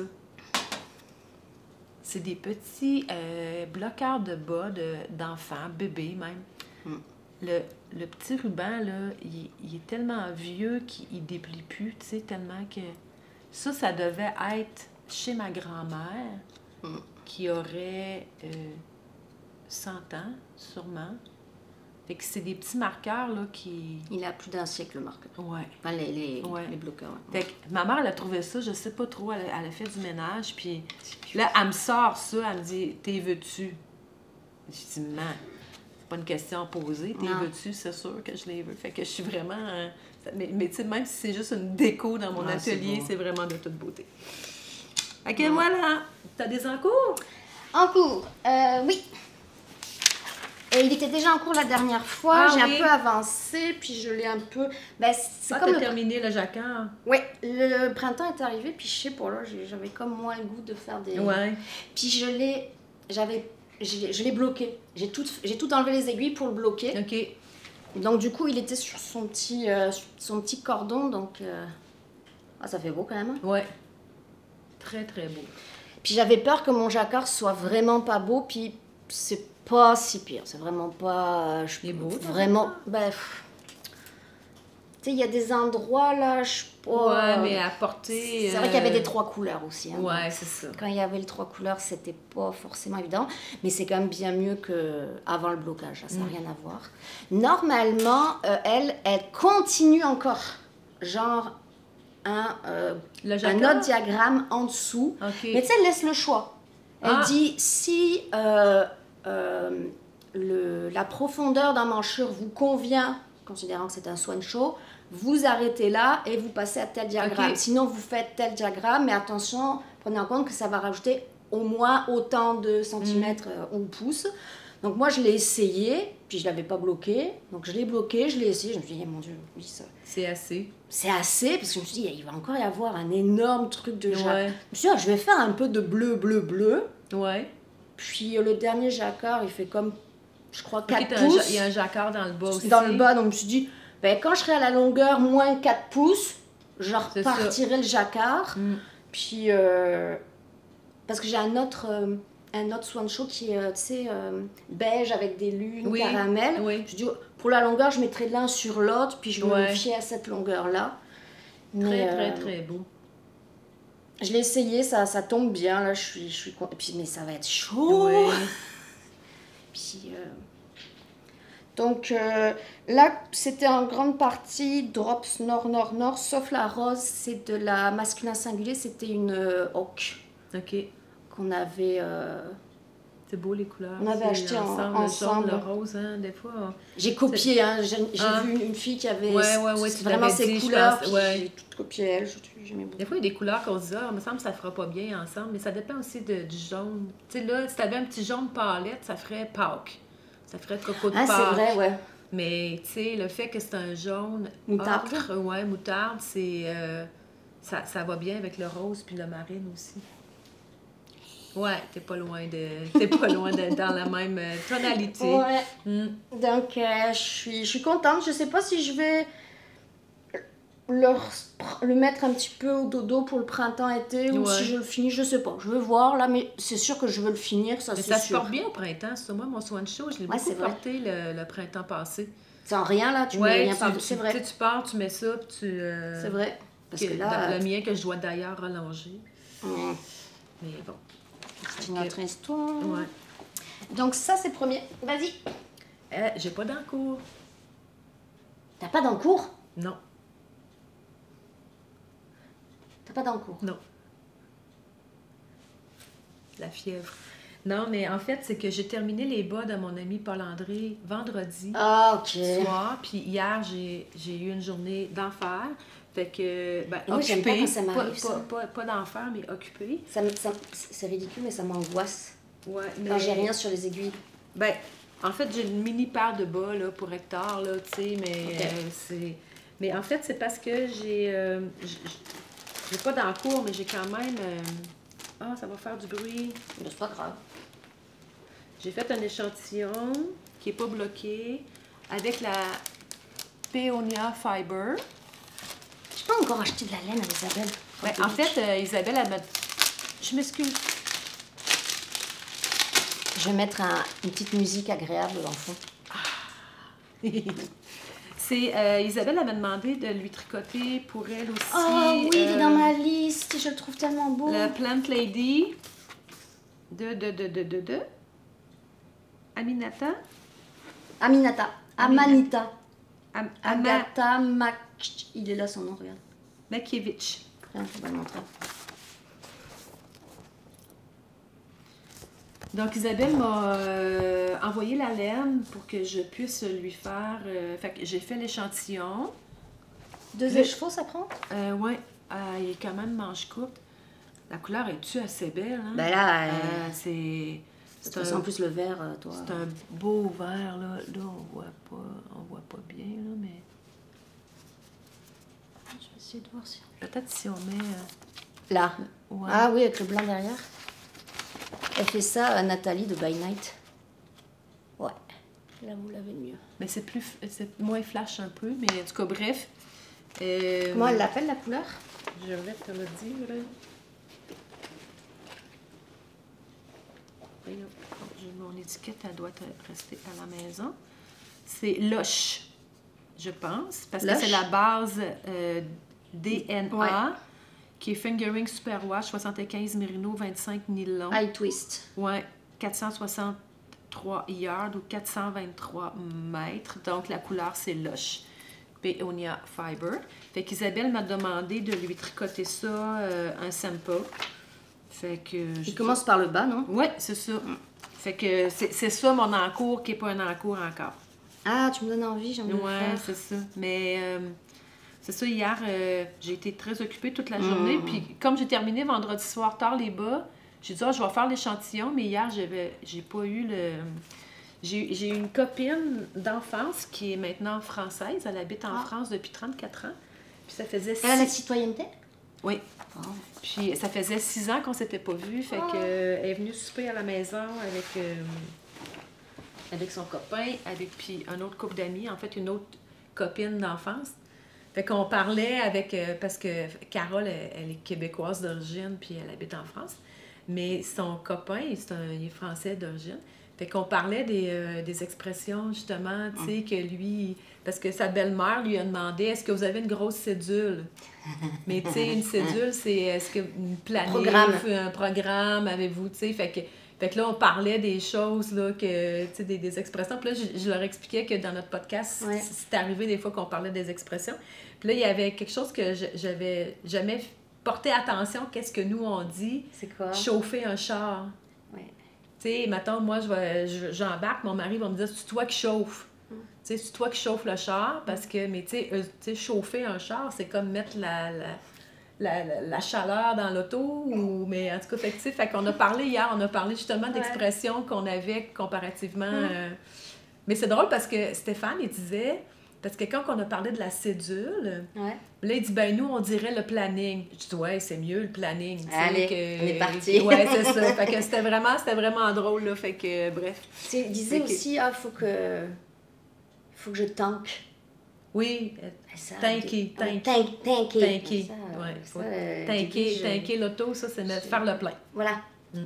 C'est des petits euh, bloqueurs de bas de, d'enfants, bébés même. Mm. Le, le petit ruban, là, il, il est tellement vieux qu'il ne déplie plus, tu sais, tellement que... Ça, ça devait être chez ma grand-mère, mm. qui aurait euh, cent ans, sûrement. Fait que c'est des petits marqueurs, là, qui... Il a plus d'un siècle, le marqueur. Ouais. Enfin, les, les, ouais. les bloqueurs. Ouais. Fait que ma mère, elle a trouvé ça, je sais pas trop, elle a, elle a fait du ménage, puis là, elle me sort ça, elle me dit, t'es veux-tu? Je dis, man, c'est pas une question à poser, t'es veux-tu? C'est sûr que je les veux. Fait que je suis vraiment... Euh, mais mais tu sais, même si c'est juste une déco dans mon ah, atelier, c'est, c'est vraiment de toute beauté. Fait que ouais. Voilà! T'as des encours? En cours, euh, oui. Et il était déjà en cours la dernière fois, ah, j'ai oui. un peu avancé, puis je l'ai un peu... Ben, c'est ah, comme t'as le... terminé le jacquard? Oui, le printemps est arrivé, puis je sais pas, là, j'avais comme moins le goût de faire des... Ouais. Puis je l'ai... J'avais... Je l'ai bloqué. J'ai tout, j'ai tout enlevé les aiguilles pour le bloquer. OK. Donc du coup, il était sur son petit, euh, son petit cordon, donc... Euh... Ah, ça fait beau quand même. Hein? Ouais. Très, très beau. Puis j'avais peur que mon jacquard soit vraiment pas beau, puis c'est pas si pire, c'est vraiment pas... Je, il est beau. Vraiment, ben... Tu sais, il y a des endroits, là, je sais pas... Ouais, mais à porter... C'est euh... vrai qu'il y avait des trois couleurs aussi. Hein, ouais, c'est ça. Quand il y avait les trois couleurs, c'était pas forcément évident, mais c'est quand même bien mieux qu'avant le blocage, là, ça n'a mm. rien à voir. Normalement, euh, elle, elle continue encore, genre... Un, euh, un autre diagramme en dessous. Okay. Mais tu sais, elle laisse le choix. Elle ah. dit, si euh, euh, le, la profondeur d'un manchure vous convient, considérant que c'est un swan show, vous arrêtez là et vous passez à tel diagramme. Okay. Sinon, vous faites tel diagramme, mais attention, prenez en compte que ça va rajouter au moins autant de centimètres mm. ou pouces. Donc moi, je l'ai essayé. puis je l'avais pas bloqué. Donc je l'ai bloqué, je l'ai essayé, je me suis dit, mon Dieu, oui, ça... C'est assez. C'est assez, parce que je me suis dit, il va encore y avoir un énorme truc de jacquard. Ouais. Je me suis dit, ah, je vais faire un peu de bleu, bleu, bleu. Ouais. Puis euh, le dernier jacquard, il fait comme, je crois, quatre Okay, pouces. Un, il y a un jacquard dans le bas aussi. Dans le bas, donc je me suis dit, ben, quand je serai à la longueur moins quatre pouces, je repartirai le jacquard. Mm. Puis, euh, parce que j'ai un autre, euh, un autre Swan Show qui est, tu sais, euh, beige avec des lunes, oui. caramel. Oui. Je dis, pour la longueur, je mettrai l'un sur l'autre, puis je me ouais. fiais à cette longueur-là. Très, euh, très, très beau. Je l'ai essayé, ça, ça tombe bien, là, je suis, je suis contente. Puis, mais ça va être chaud. Oui. Puis, euh... donc euh, là, c'était en grande partie Drops Nord, Nord, Nord, sauf la rose, c'est de la masculin singulier, c'était une euh, Hawk. Ok. Qu'on avait... Euh... C'est beau les couleurs. On avait acheté ensemble. En, ensemble. Le jaune, le rose, hein, des fois. On... J'ai copié, hein, j'ai ah. vu une fille qui avait ouais, ouais, ouais, vraiment ces dit, couleurs, pense, ouais. j'ai tout copié elle, j'aimais beaucoup. Des fois, il y a des couleurs qu'on se dit, ah, il me semble que ça ne fera pas bien ensemble, mais ça dépend aussi de, du jaune. Tu sais, là, si tu avais un petit jaune palette, ça ferait Pâques. Ça ferait coco de Pâques. Ah, c'est vrai, ouais. Mais, tu sais, le fait que c'est un jaune moutarde, ocre, ouais, moutarde, c'est... Euh, ça, ça va bien avec le rose puis le marine aussi. Ouais, t'es pas loin de, t'es pas loin d'être dans la même tonalité. Ouais. Mm. Donc, euh, je suis, je suis contente. Je sais pas si je vais le, le mettre un petit peu au dodo pour le printemps-été ou ouais. si je le finis, je sais pas. Je vais voir là, mais c'est sûr que je veux le finir, ça c'est sûr. Ça se porte bien au printemps, c'est moi mon Swan Show, je l'ai ouais, beaucoup porté le, le printemps passé. Sans rien là, tu ouais, mets rien tu, par-dessus, c'est vrai. Tu, tu pars, tu mets ça, puis tu. Euh, c'est vrai. Parce que, que là, le, le mien que je dois d'ailleurs rallonger. Mm. Mais bon. C'est notre histoire. Ouais. Donc ça c'est le premier. Vas-y. Euh, j'ai pas d'encours. T'as pas d'encours? Non. T'as pas d'encours? Non. La fièvre. Non, mais en fait, c'est que j'ai terminé les bas de mon ami Paul-André vendredi ah, ok. soir. Puis hier, j'ai, j'ai eu une journée d'enfer. Fait que, ben, moi, occupée, pas quand ça m'arrive, pas, ça. Pas, pas, pas d'enfer, mais occupée. Ça, ça, c'est ridicule, mais ça m'angoisse. Ouais, mais... Quand j'ai rien sur les aiguilles. Ben, en fait, j'ai une mini paire de bas là, pour hectare, là, tu sais, mais okay. euh, c'est... Mais en fait, c'est parce que j'ai... Euh, j'ai pas d'encours, mais j'ai quand même... Euh... Ah, ça va faire du bruit. Mais c'est pas grave. J'ai fait un échantillon qui est pas bloqué avec la Peonia Fiber. J'ai pas encore acheté de la laine à Isabelle. Ben, en fait, euh, Isabelle, elle m'a... Je m'excuse. Je vais mettre un, une petite musique agréable dans le fond. Ah. C'est euh, Isabelle, elle m'a demandé de lui tricoter pour elle aussi. Oh oui, euh, il est dans ma liste. Je le trouve tellement beau. Le Plant Lady de, de, de, de, de, de Aminata. Aminata. Amanita. Am Agatha Mac... Il est là son nom, regarde. Makiewicz. Tiens, je vais le montrer. Donc, Isabelle m'a euh, envoyé la laine pour que je puisse lui faire... Euh, fait que j'ai fait l'échantillon. Deux Le... écheveaux, ça prend? Euh, oui. Euh, il est quand même manche courte. La couleur est-tu assez belle? Hein? Ben là, euh, euh, c'est... C'est un... en plus le vert, toi. C'est un beau vert, là. Là, on voit pas, on voit pas bien, là, mais... Je vais essayer de voir si... Peut-être si on met... Euh... Là. Ouais. Ah oui, avec le blanc derrière. Elle fait ça à Nathalie de By Night. Ouais. Là, vous l'avez mieux. Mais c'est plus... C'est moins flash un peu, mais en tout cas, bref. Euh... Comment elle l'appelle, la couleur? Je vais te le dire, là. Mon étiquette, elle doit rester à la maison. C'est Lush, je pense, parce Lush? que c'est la base euh, D N A, ouais. qui est Fingering Superwash, soixante-quinze Merino, vingt-cinq nylon. High Twist. Ouais, quatre cent soixante-trois yards ou quatre cent vingt-trois mètres. Donc, la couleur, c'est Lush. Peonia Fiber. Fait qu'Isabelle m'a demandé de lui tricoter ça, euh, un sample. Fait que... Il commence par le bas, non? Oui, c'est ça. Mm. Fait que c'est ça mon encours qui n'est pas un encours encore. Ah, tu me donnes envie, j'en ai ouais, faire. Oui, c'est ça. Mais euh, c'est ça, hier, euh, j'ai été très occupée toute la journée. Mm. Puis comme j'ai terminé vendredi soir tard les bas, j'ai dit, ah, je vais faire l'échantillon. Mais hier, j'avais, j'ai pas eu le... J'ai j'ai une copine d'enfance qui est maintenant française. Elle habite en Ah. France depuis trente-quatre ans. Puis ça faisait Elle a la six... citoyenneté? Oui. Oh. Puis ça faisait six ans qu'on s'était pas vus. Fait Ah. que, euh, elle est venue souper à la maison avec, euh, avec son copain, avec puis un autre couple d'amis, en fait une autre copine d'enfance. Fait qu'on parlait avec... euh, parce que Carole, elle, elle est québécoise d'origine, puis elle habite en France. Mais son copain, c'est un, il est français d'origine. Fait qu'on parlait des, euh, des expressions, justement, tu sais, que lui... Parce que sa belle-mère lui a demandé, est-ce que vous avez une grosse cédule? Mais tu sais, une cédule, c'est est-ce que une planif, Programme. un programme, avez-vous, tu sais, fait que, fait que là, on parlait des choses, là, que, tu sais, des, des expressions. Puis là, je, je leur expliquais que dans notre podcast, Ouais. c'est arrivé des fois qu'on parlait des expressions. Puis là, il y avait quelque chose que je- j'avais jamais porté attention, qu'est-ce que nous, on dit, C'est quoi? chauffer un char. Ouais. Tu sais, mettons, moi, je vais, je- j'embarque, mon mari va me dire, c'est toi qui chauffe. Mm. Tu sais, c'est toi qui chauffe le char, parce que, mais tu sais, eux- tu sais, chauffer un char, c'est comme mettre la, la, la, la- la chaleur dans l'auto, ou, mais en tout cas, fait, que, tu sais, fait qu'on a parlé hier, on a parlé justement Ouais. d'expressions qu'on avait comparativement. Mm. euh, Mais c'est drôle parce que Stéphane, il disait, parce que quand on a parlé de la cédule, Ouais. là, il dit, ben nous, on dirait le planning. Je dis, ouais, c'est mieux le planning. tu sais, Allez, que- on est parti. Ouais, c'est ça. Fait que c'était vraiment, c'était vraiment drôle, là. Fait que, bref. Tu disais Ok. aussi, ah, faut que... faut que je tank. Oui, euh, Ça, Tanker, ah, tanker. tank- tanker. tanker. Ça, Ouais, ça, faut euh, au tanker, début, je- tanker l'auto, ça, c'est mettre- faire le plein. Voilà.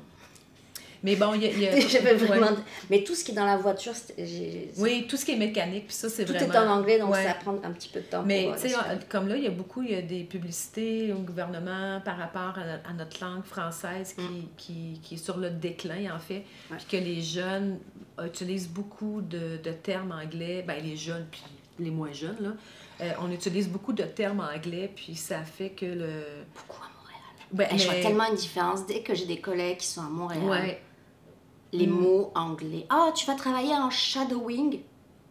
Mais bon, il y a... il y a- J'avais vraiment... ouais. Mais tout ce qui est dans la voiture, c'était- j'ai- Oui, tout ce qui est mécanique, puis ça, c'est tout vraiment... est en anglais, donc Ouais. ça prend un petit peu de temps. Mais pour, euh, tu sais, le suivre. comme là, il y a beaucoup, il y a des publicités au gouvernement par rapport à, à notre langue française qui, Mm. qui, qui est sur le déclin, en fait, Ouais. puis que les jeunes utilisent beaucoup de, de termes anglais, ben les jeunes, puis les moins jeunes, là, euh, on utilise beaucoup de termes anglais, puis ça fait que le... Beaucoup à Montréal. Ben, Et Je vois mais- tellement une différence. Dès que j'ai des collègues qui sont à Montréal, Ouais, les Mm. mots anglais. Ah, tu vas travailler en shadowing.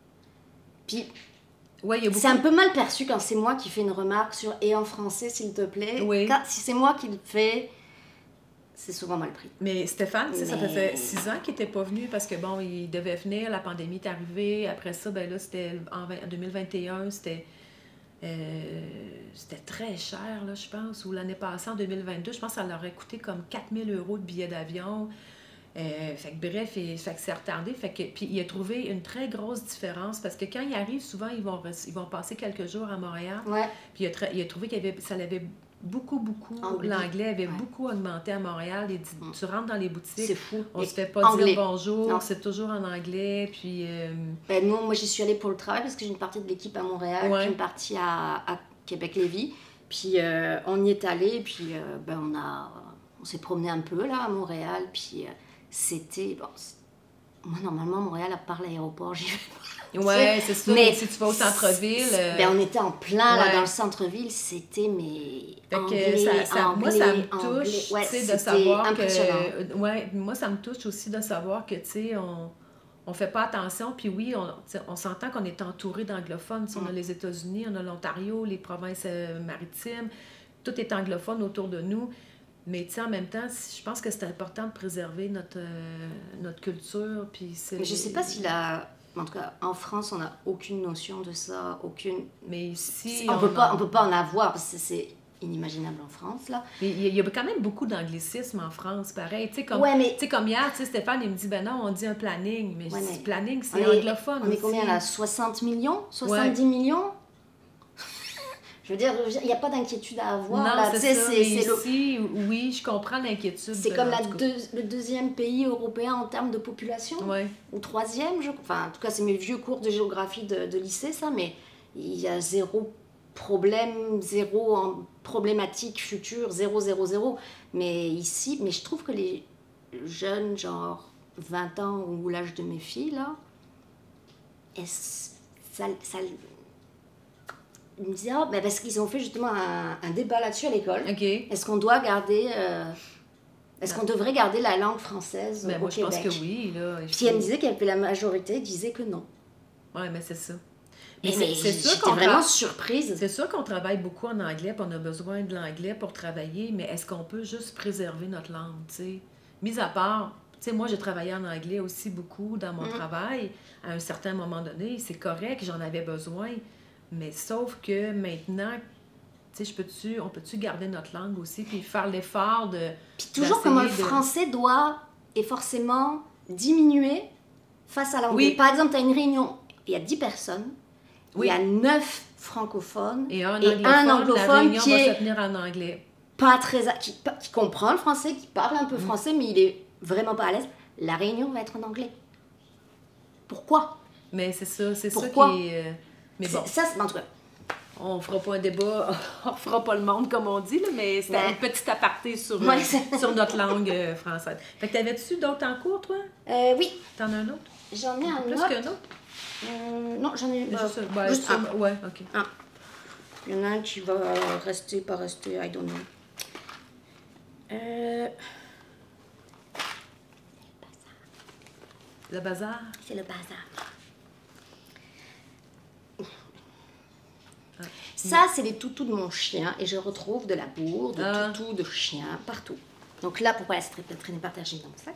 Puis ouais, il y a beaucoup... c'est un peu mal perçu quand c'est moi qui fais une remarque sur et en français, s'il te plaît. Oui. Quand- si c'est moi qui le fais, c'est souvent mal pris. Mais Stéphane, tu sais, ça Mais- faisait six ans qu'il n'était pas venu parce que, bon, il devait venir, la pandémie est arrivée. Après ça, ben là, c'était en vingt- en deux mille vingt et un, c'était euh, c'était très cher, là, je pense. Ou l'année passée, en deux mille vingt-deux, je pense que ça leur aurait coûté comme quatre mille euros de billets d'avion. Euh, fait que bref, et, fait que c'est retardé. Fait que, puis il a trouvé une très grosse différence parce que quand il arrive, souvent, ils vont, res- ils vont passer quelques jours à Montréal. Ouais. Puis il a, tra- il a trouvé qu'il y avait, ça l'avait beaucoup, beaucoup, Anglais. l'anglais avait Ouais. beaucoup augmenté à Montréal. Il dit, Mm. tu rentres dans les boutiques, C'est fou. on Et se fait pas anglais. dire bonjour, Non. c'est toujours en anglais. Puis, euh, Ben, moi, moi j'y suis allée pour le travail parce que j'ai une partie de l'équipe à Montréal, Ouais. puis une partie à, à Québec-Lévis. Puis euh, on y est allé, puis euh, ben, on, a, on s'est promené un peu là à Montréal. Puis euh, c'était. Bon, c'est- moi, normalement, Montréal, à part l'aéroport, j'y vais. ouais, c'est ça. Mais Mais si tu vas au centre-ville. euh, Ben, on était en plein là ouais. dans le centre-ville, c'était mais. fait que anglais, ça, ça- anglais, moi, ça me anglais. touche, Ouais, tu sais, de c'était savoir impressionnant. que... Ouais, moi, ça me touche aussi de savoir que, tu sais, on... On fait pas attention, puis oui, on, tu sais, on s'entend qu'on est entouré d'anglophones. Tu sais, On a Mm. les États-Unis, on a l'Ontario, les provinces euh, maritimes, tout est anglophone autour de nous. Mais tu sais, en même temps, si- je pense que c'est important de préserver notre, euh, notre culture. Puis c'est... Mais je sais pas si la. En tout cas, en France, on n'a aucune notion de ça, aucune. Mais ici, on, peut en- pas, on peut pas en avoir parce que c'est inimaginable en France là. Mais il y, a- il y a quand même beaucoup d'anglicisme en France, pareil. Tu sais, comme, Ouais, mais tu sais, comme hier, tu sais, Stéphane, il me dit, ben non, on dit un planning. Mais, Ouais, je dis, mais planning, c'est on est- anglophone on est aussi. combien là? soixante millions? soixante-dix millions? Je veux dire, il n'y a pas d'inquiétude à avoir Non, là. c'est Tu sais, ça. c'est- Mais c'est le- ici, oui, je comprends l'inquiétude. c'est de- comme en la tout cas. deux- le deuxième pays européen en termes de population. Ouais. Ou troisième, je... enfin en tout cas c'est mes vieux cours de géographie de, de lycée ça, mais il y a zéro problème, zéro en problématique future, zéro, zéro, zéro. Mais ici, mais je trouve que les jeunes, genre vingt ans ou l'âge de mes filles là, est-ce- ça, ça, ils me disaient, ah, ben parce qu'ils ont fait justement un, un débat là-dessus à l'école. OK. Est-ce qu'on doit garder, euh, est-ce qu'on devrait garder la langue française Mais au moi, je pense Québec? que oui. Là, il Puis faut- elle me disait que la majorité disait que non. Ouais, mais c'est ça. Et Mais mais c'est c'est sûr j'étais qu'on vraiment tra- surprise. c'est sûr qu'on travaille beaucoup en anglais, puis on a besoin de l'anglais pour travailler, mais est-ce qu'on peut juste préserver notre langue, tu sais? Mis à part, sais, moi, j'ai travaillé en anglais aussi beaucoup dans mon Mm. travail. À un certain moment donné, c'est correct, j'en avais besoin. Mais sauf que maintenant, tu sais, je peux-tu, on peut-tu garder notre langue aussi, puis faire l'effort de... Puis toujours comment le d'essayer de- français doit et forcément diminuer face à l'anglais. Oui. Par exemple, tu as une réunion, il y a dix personnes, Oui. il y a neuf francophones Et un et anglophone, un la anglophone réunion qui va est se tenir en anglais. pas très... a- Qui, pas- qui comprend le français, qui parle un peu Mm. français, mais il est vraiment pas à l'aise. La réunion va être en anglais. Pourquoi? Mais c'est ça, c'est ça Pourquoi? qui est... euh, Mais bon, C'est- Ça, c'est- en tout cas, on fera pas un débat, on fera pas le monde comme on dit, là, mais c'était Ouais. une petite aparté sur, euh, Ouais, c'est- sur notre langue euh, française. Fait que t'avais-tu d'autres en cours, toi? euh, oui, T'en as un autre? j'en ai un Plus autre. qu'un autre? Euh, non, j'en ai euh, Juste, ben, juste sur- un. Ouais, OK. Un. Il y en a un qui va rester, pas rester, I don't know. Euh, Le bazar? c'est le bazar. Ça, c'est les toutous de mon chien et je retrouve de la bourre, de Ah. toutous, de chiens, partout. Donc là, pourquoi elle se traîne- traîner partagée dans mon sac?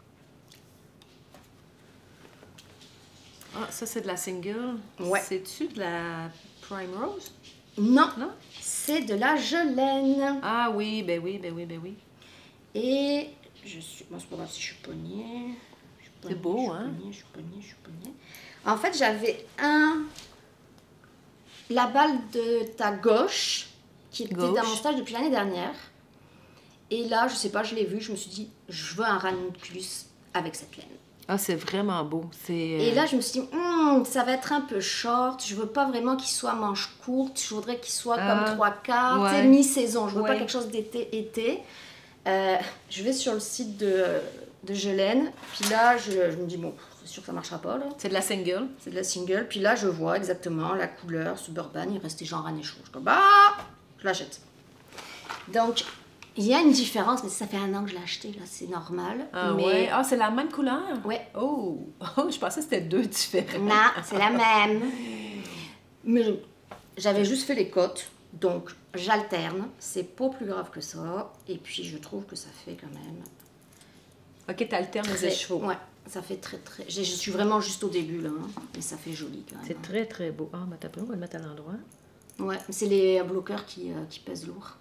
Ah, ça, c'est de la single. Ouais. C'est-tu de la Prime Rose? Non, Non? c'est de la gelaine. Ah oui, ben oui, ben oui, ben oui. Et je suis... Bon, c'est pas grave si je suis pognée. Je suis pognée, beau, je suis hein? pognée, je suis pognée, je suis pognée. En fait, j'avais un... La balle de ta gauche, qui était Gauche. dans mon stage depuis l'année dernière. Et là, je sais pas, je l'ai vu, je me suis dit, je veux un ranunculus avec cette laine. Ah, c'est vraiment beau. C'est... Et euh, là, je me suis dit, Hum, ça va être un peu short. Je veux pas vraiment qu'il soit manche courte. Je voudrais qu'il soit Ah, comme trois quarts, tu sais, ouais. mi-saison. Je veux pas Ouais. quelque chose d'été. été. Euh, je vais sur le site de, de Gelaine. Puis là, je, je me dis, bon, c'est sûr que ça marchera pas, là. C'est de la single. C'est de la single. Puis là, je vois exactement la couleur Suburban. Il restait genre année chaud. Je dis, bah, je l'achète. Donc, il y a une différence, mais ça fait un an que je l'ai acheté, là. C'est normal. Ah mais... ouais. Ah, c'est la même couleur? Ouais. Oh! Oh, je pensais que c'était deux différents. Non, c'est la même. Mais je- j'avais juste fait les côtes, donc j'alterne. C'est pas plus grave que ça. Et puis je trouve que ça fait quand même. OK, t'alternes les très- écheveaux. Ouais, ça fait très très. Je, je suis vraiment juste au début là, hein, mais ça fait joli quand même. C'est très, très beau. Ah, mais t'as pas, on va le mettre à l'endroit. Ouais, c'est les bloqueurs qui, euh, qui pèsent lourd.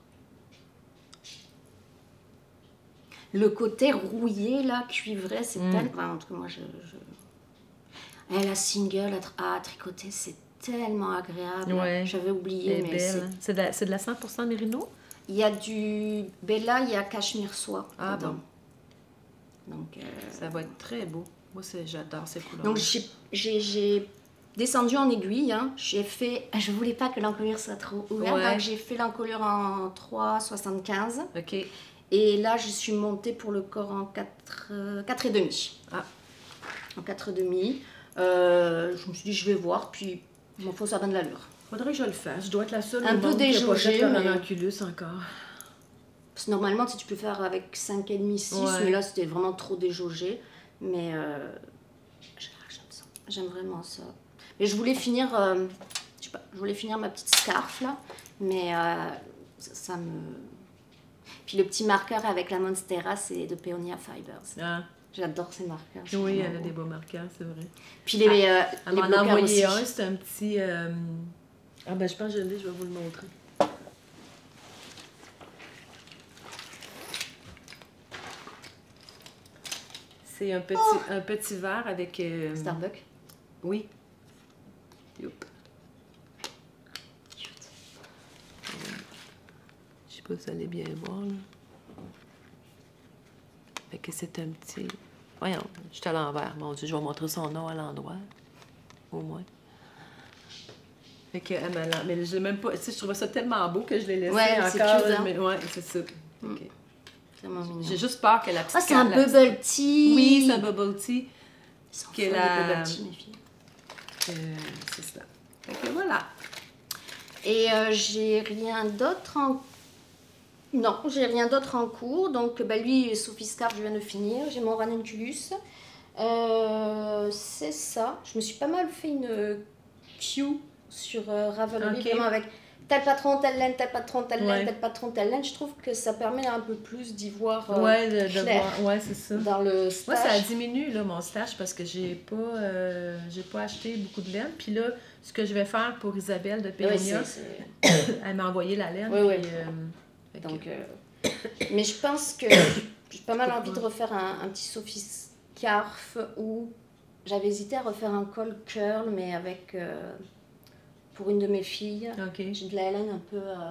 Le côté rouillé là, cuivré, c'est Mm. tellement. Enfin, en tout cas, moi je. je... Et la single à, tr- à tricoter, c'est tellement agréable. Ouais. J'avais oublié, Elle est mais belle. c'est. hein. C'est de, la- c'est de la cent pour cent mérino? Il y a du Bella, il y a cachemire soie. Ah dedans. Donc, euh, Ça va être très beau. Moi, c'est, j'adore ces couleurs. donc j'ai- j'ai j'ai descendu en aiguille. Hein. J'ai fait. Je voulais pas que l'encolure soit trop ouverte, Ouais. donc j'ai fait l'encolure en trois virgule soixante-quinze. OK. Et là, je suis montée pour le corps en quatre, euh, quatre et demi. Ah. En quatre et demi. Euh, je me suis dit, je vais voir, puis il m'en faut, ça donne de l'allure. Faudrait que je le fasse. Je dois être la seule Un au peu monde qui a pas déjaugée, fait le mais- ranunculus encore. Parce que normalement, tu sais, tu peux faire avec cinq et demi, six, Ouais. mais là, c'était vraiment trop déjaugé. Mais euh, j'aime ça. J'aime vraiment ça. Mais je voulais finir, euh, je sais pas, je voulais finir ma petite scarf, là, mais euh, ça, ça me... Puis le petit marqueur avec la Monstera, c'est de Peonia Fibers. Ah. J'adore ces marqueurs. c'est Oui, vraiment elle a beau. des beaux marqueurs, c'est vrai. Puis les, euh, Elle les m'en a bloqueurs envoyé aussi. un, c'est un petit... euh, Ah ben, je pense que je l'ai, je vais vous le montrer. C'est un petit, un petit verre avec... euh, Starbucks. Oui. Youp. Cute. Je sais pas si vous allez bien voir, là. Fait que c'est un petit... Voyons, je suis à l'envers. Mon Dieu, je vais montrer son nom à l'endroit. Au moins. Fait que, elle m'a la- mais je l'ai même pas... Tu sais, je trouvais ça tellement beau que je l'ai laissé Ouais, encore. c'est cute, hein? mais ouais, c'est ça. Mm. Ok. C'est vraiment mignon. J'ai juste peur que la petite... Ah, c'est un la- bubble tea. Oui, c'est un bubble tea. Ils sont qui est folles, la- les bubble tea, mes filles. Euh, c'est ça. Fait que voilà. Et euh, j'ai rien d'autre en... Non, j'ai rien d'autre en cours. Donc, bah, lui, Sophie Scarf, je viens de finir. J'ai mon ranunculus. Euh, c'est ça. Je me suis pas mal fait une queue sur euh, Ravelry, Ok. vraiment avec tel patron, telle laine, tel patron, telle laine, Ouais. tel patron, telle laine. Je trouve que ça permet un peu plus d'y voir euh, Ouais, de, de clair voir. Ouais, c'est ça. dans le Moi, ça a stage. diminué, là, mon stage, parce que j'ai pas, euh, j'ai pas acheté beaucoup de laine. Puis là, ce que je vais faire pour Isabelle de Oui, Péonia, c'est- c'est- elle m'a envoyé la laine. Oui, puis, oui. euh, fait que- Donc, euh, mais je pense que j'ai pas mal envie de refaire un, un petit Sophie Scarf où j'avais hésité à refaire un col curl, mais avec euh, pour une de mes filles. OK. J'ai de la laine un peu euh,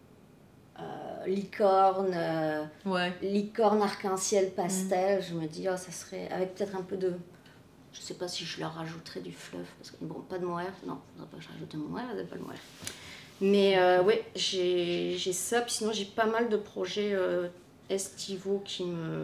euh, licorne, euh, Ouais. licorne arc-en-ciel pastel. Je me dis, oh, ça serait avec peut-être un peu de. Je sais pas si je leur rajouterais du fluff, parce que bon, pas de mohair, non, faudrait pas que je rajoute un mohair, elles n'aiment pas le mohair. Mais euh, oui, j'ai j'ai ça, puis sinon j'ai pas mal de projets euh, estivaux qui me.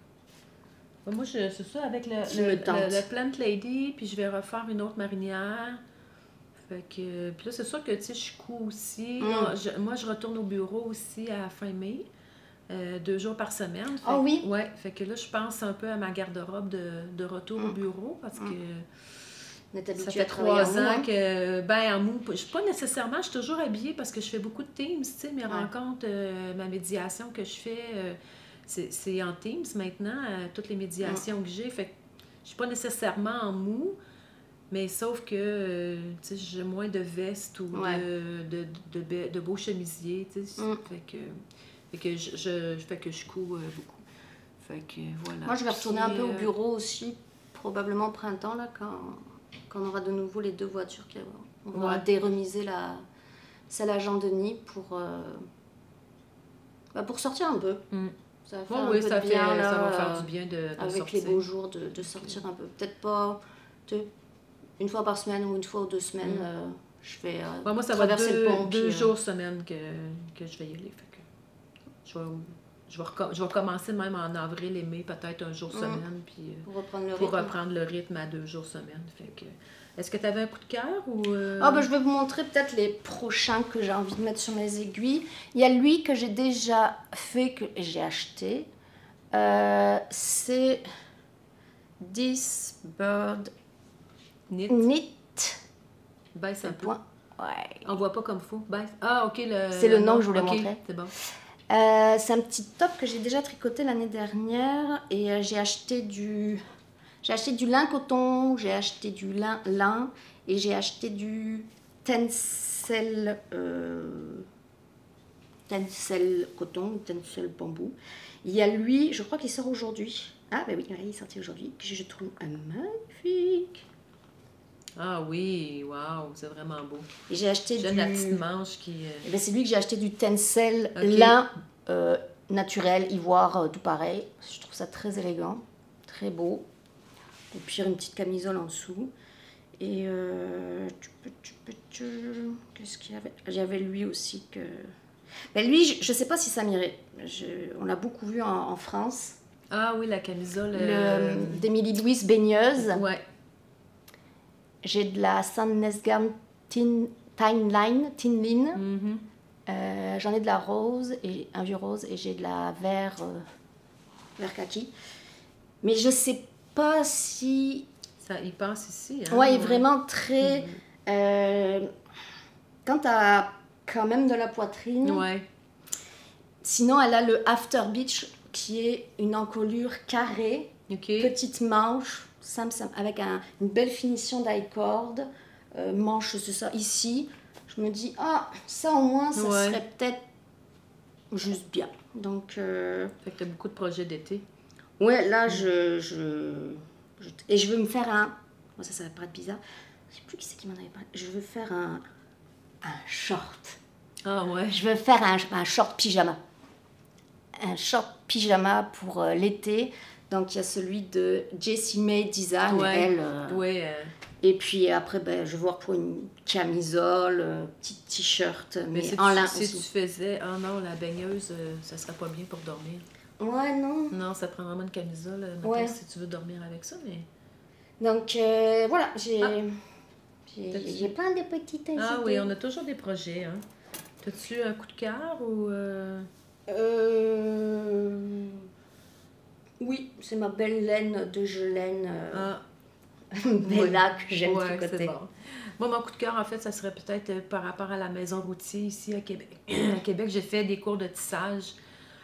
Moi, je- c'est ça, avec le, Qui le, me le, tente. le Plant Lady, puis je vais refaire une autre marinière. Fait que, puis là, c'est sûr que, tu sais, je couds aussi. Mm. Là, je- moi, je retourne au bureau aussi à fin mai, euh, deux jours par semaine. Fait Ah que- oui? Ouais, fait que là, je pense un peu à ma garde-robe de, de retour au Mm. bureau, parce Mm. que On est ça habitué fait à travailler en trois mou, ans hein. que, ben, en mou, je suis pas nécessairement, je suis toujours habillée parce que je fais beaucoup de Teams, tu sais, mes Ouais. rencontres, euh, ma médiation que je fais, euh, c'est c'est en Teams maintenant, euh, toutes les médiations que j'ai, fait que je suis pas nécessairement en mou, mais sauf que, euh, tu sais, j'ai moins de vestes ou Ouais. de, de, de, be- de beaux chemisiers, tu sais, Mm. fait que, fait que je, je, fait que je couds euh, beaucoup. Fait que, voilà. Moi je vais retourner Puis, un peu au euh, bureau aussi, probablement au printemps, là, quand, quand on aura de nouveau les deux voitures. qui- On va Ouais. déremiser la, celle à Jean-Denis pour, euh, bah, pour sortir un peu. Mm. Ça va faire Ouais, un oui, peu ça, de fait, bien, là, ça va euh, faire du bien de, de avec sortir. les beaux jours, de, de sortir un peu. Peut-être pas tu sais, une fois par semaine ou une fois ou deux semaines, Mm. euh, je vais euh, Ouais, moi, ça va être traverser deux, le pont. deux puis, euh, jours semaine que, que je vais y aller. Fait que je, vais, je, vais recom- je vais commencer même en avril et mai, peut-être un jour Mm. semaine, puis euh, pour reprendre le pour rythme. reprendre le rythme à deux jours semaine. Fait que, est-ce que tu avais un coup de cœur ou. euh, Ah bah, je vais vous montrer peut-être les prochains que j'ai envie de mettre sur mes aiguilles. Il y a lui que j'ai déjà fait, que j'ai acheté. Euh, c'est This Bird Knit? Knit. Baisse un Le peu. point. Ouais. On voit pas comme faut. Baisse. Ah, ok. le C'est le nom que je voulais ok, montrer. C'est bon. Euh, c'est un petit top que j'ai déjà tricoté l'année dernière et euh, j'ai acheté du j'ai acheté du lin coton, j'ai acheté du lin lin et j'ai acheté du tencel euh, tencel coton ou tencel bambou. Il y a lui, je crois qu'il sort aujourd'hui. Ah ben oui, il est sorti aujourd'hui, que je trouve un magnifique. Ah oui, waouh, c'est vraiment beau. Et j'ai acheté J'aime du la petite manche qui. euh, Eh ben, c'est lui que j'ai acheté du tencel Ok. lin euh, naturel, ivoire, euh, tout pareil. Je trouve ça très élégant, très beau. Et puis une petite camisole en dessous. Et euh, tu peux, tu peux, tu- qu'est-ce qu'il y avait? Il y avait lui aussi que. Ben lui, je, je sais pas si ça m'irait. Je- On l'a beaucoup vu en, en France. Ah oui, la camisole. Le euh, d'Émilie Louise baigneuse. Ouais. J'ai de la Sandnesgarn Tin Tine Line, Tin Line. Mhm. Euh, J'en ai de la rose, et un vieux rose, et j'ai de la vert, euh, vert kaki. Mais je sais pas si... Ça, il passe ici. Hein, Ouais, il est vraiment très... Mhm. euh, quand t'as quand même de la poitrine... Ouais. Sinon, elle a le After Beach, qui est une encolure carrée, Ok. petite manche, simple, simple, avec un- une belle finition d'i-cord. Euh, manche, c'est ça, ici. Je me dis, ah, ça au moins, ça Ouais. serait peut-être juste bien. Donc, euh, Fait que t'as beaucoup de projets d'été. ouais, là, je, je, je- Et je veux me faire un... Bon, ça, ça va paraître bizarre. Je sais plus qui c'est qui m'en avait parlé. Je veux faire un, un short. Ah ouais. Je veux faire un, un short pyjama. Un short pyjama pour euh, l'été. Donc, il y a celui de Jessie May Design. Ouais. Elle, euh, Ouais. euh, Et puis après, ben, je vais voir pour une camisole, euh, petit t-shirt, mais, Mais si, en tu, lin si aussi. tu faisais. Ah non, la baigneuse, euh, ça serait pas bien pour dormir. Ouais, non. Non, ça prend vraiment une camisole euh, mettons, Ouais. si tu veux dormir avec ça, mais. Donc, euh, voilà, j'ai Ah. j'ai- T'as-tu- j'ai plein de petites Ah idées. oui, on a toujours des projets, hein. T'as-tu un coup de cœur ou. euh, Euh, Oui, c'est ma belle laine de Gelaine. euh, Ah, Bella que j'aime ouais, tricoter. Bon. Moi, mon coup de cœur, en fait, ça serait peut-être euh, par rapport à la maison routier ici à Québec. À Québec, j'ai fait des cours de tissage,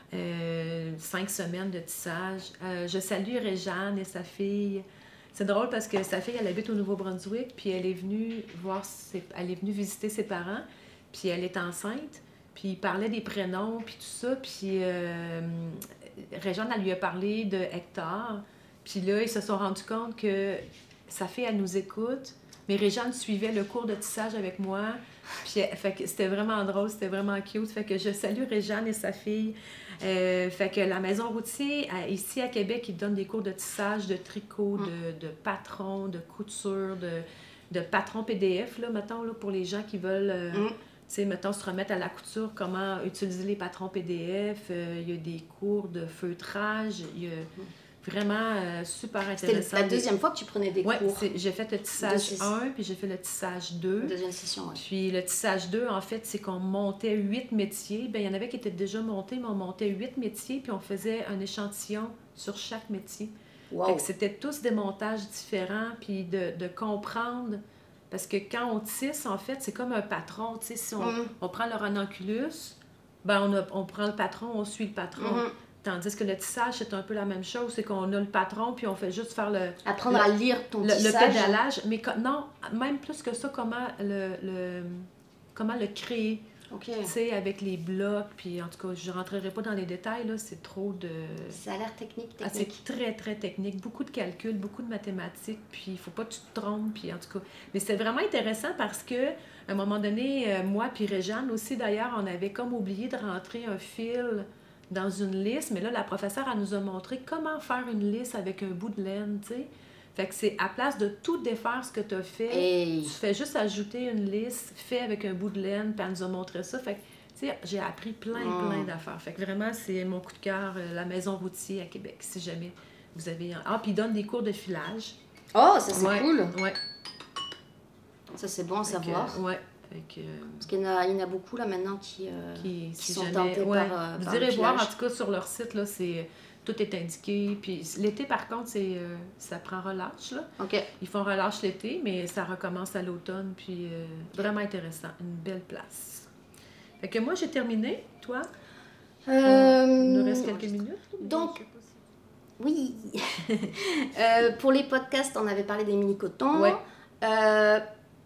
euh, cinq semaines de tissage. Euh, je salue Réjeanne et sa fille. C'est drôle parce que sa fille, elle habite au Nouveau-Brunswick, puis elle est venue voir, ses... elle est venue visiter ses parents, puis elle est enceinte, puis il parlait des prénoms, puis tout ça, puis euh, Réjeanne, elle lui a parlé de Hector, puis là, ils se sont rendus compte que sa fille, elle nous écoute, mais Réjeanne suivait le cours de tissage avec moi. Puis, fait que c'était vraiment drôle, c'était vraiment cute. Fait que je salue Réjeanne et sa fille. Euh, fait que la Maison Routier, à, ici à Québec, ils donnent des cours de tissage, de tricot, mm. de, de patron, de couture, de, de patron P D F, là, mettons, là, pour les gens qui veulent, euh, mm. tu sais, mettons, se remettre à la couture, comment utiliser les patrons P D F. Euh, il y a des cours de feutrage, il y a... Mm. Vraiment euh, super intéressant. C'était la deuxième fois que tu prenais des ouais, cours. Oui, j'ai fait le tissage de... un, puis j'ai fait le tissage deux. Deuxième session, oui. Puis le tissage deux, en fait, c'est qu'on montait huit métiers. Bien, il y en avait qui étaient déjà montés, mais on montait huit métiers, puis on faisait un échantillon sur chaque métier. Wow. Fait que c'était tous des montages différents, puis de, de comprendre... Parce que quand on tisse, en fait, c'est comme un patron. Tu sais, si on, mm. on prend le ranunculus, ben on, a, on prend le patron, on suit le patron. Mm-hmm. Tandis que le tissage, c'est un peu la même chose. C'est qu'on a le patron, puis on fait juste faire le... Apprendre le, à lire ton le, tissage. Le pédalage. Mais non, même plus que ça, comment le, le, comment le créer. Okay. Tu sais, avec les blocs. Puis en tout cas, je ne rentrerai pas dans les détails, là. C'est trop de... Ça a l'air technique, technique. Ah, c'est très, très technique. Beaucoup de calculs, beaucoup de mathématiques. Puis il ne faut pas que tu te trompes. Puis en tout cas... Mais c'est vraiment intéressant parce que à un moment donné, euh, moi puis Réjeanne aussi, d'ailleurs, on avait comme oublié de rentrer un fil... dans une lisse, mais là, la professeure, elle nous a montré comment faire une lisse avec un bout de laine, tu sais. Fait que c'est à place de tout défaire ce que tu as fait, hey. Tu fais juste ajouter une lisse fait avec un bout de laine, puis elle nous a montré ça. Fait que, tu sais, j'ai appris plein, mm. plein d'affaires. Fait que vraiment, c'est mon coup de cœur, la Maison Routier à Québec, si jamais vous avez... Ah, puis ils donnent des cours de filage. Oh, ça, c'est ouais, cool! Ouais. Ça, c'est bon à savoir. Que, ouais. Que, parce qu'il y, y en a beaucoup là maintenant qui, euh, qui, qui sont jamais, tentés ouais, par, euh, vous par irez voir, en tout cas sur leur site, là, c'est, tout est indiqué. Puis l'été, par contre, c'est, euh, ça prend relâche. Là. Okay. Ils font relâche l'été, mais ça recommence à l'automne. Puis euh, vraiment intéressant, une belle place. Fait que moi, j'ai terminé. Toi? Euh, Il nous reste quelques minutes. Donc, oui. euh, pour les podcasts, on avait parlé des mini-cotons. Ouais. Euh,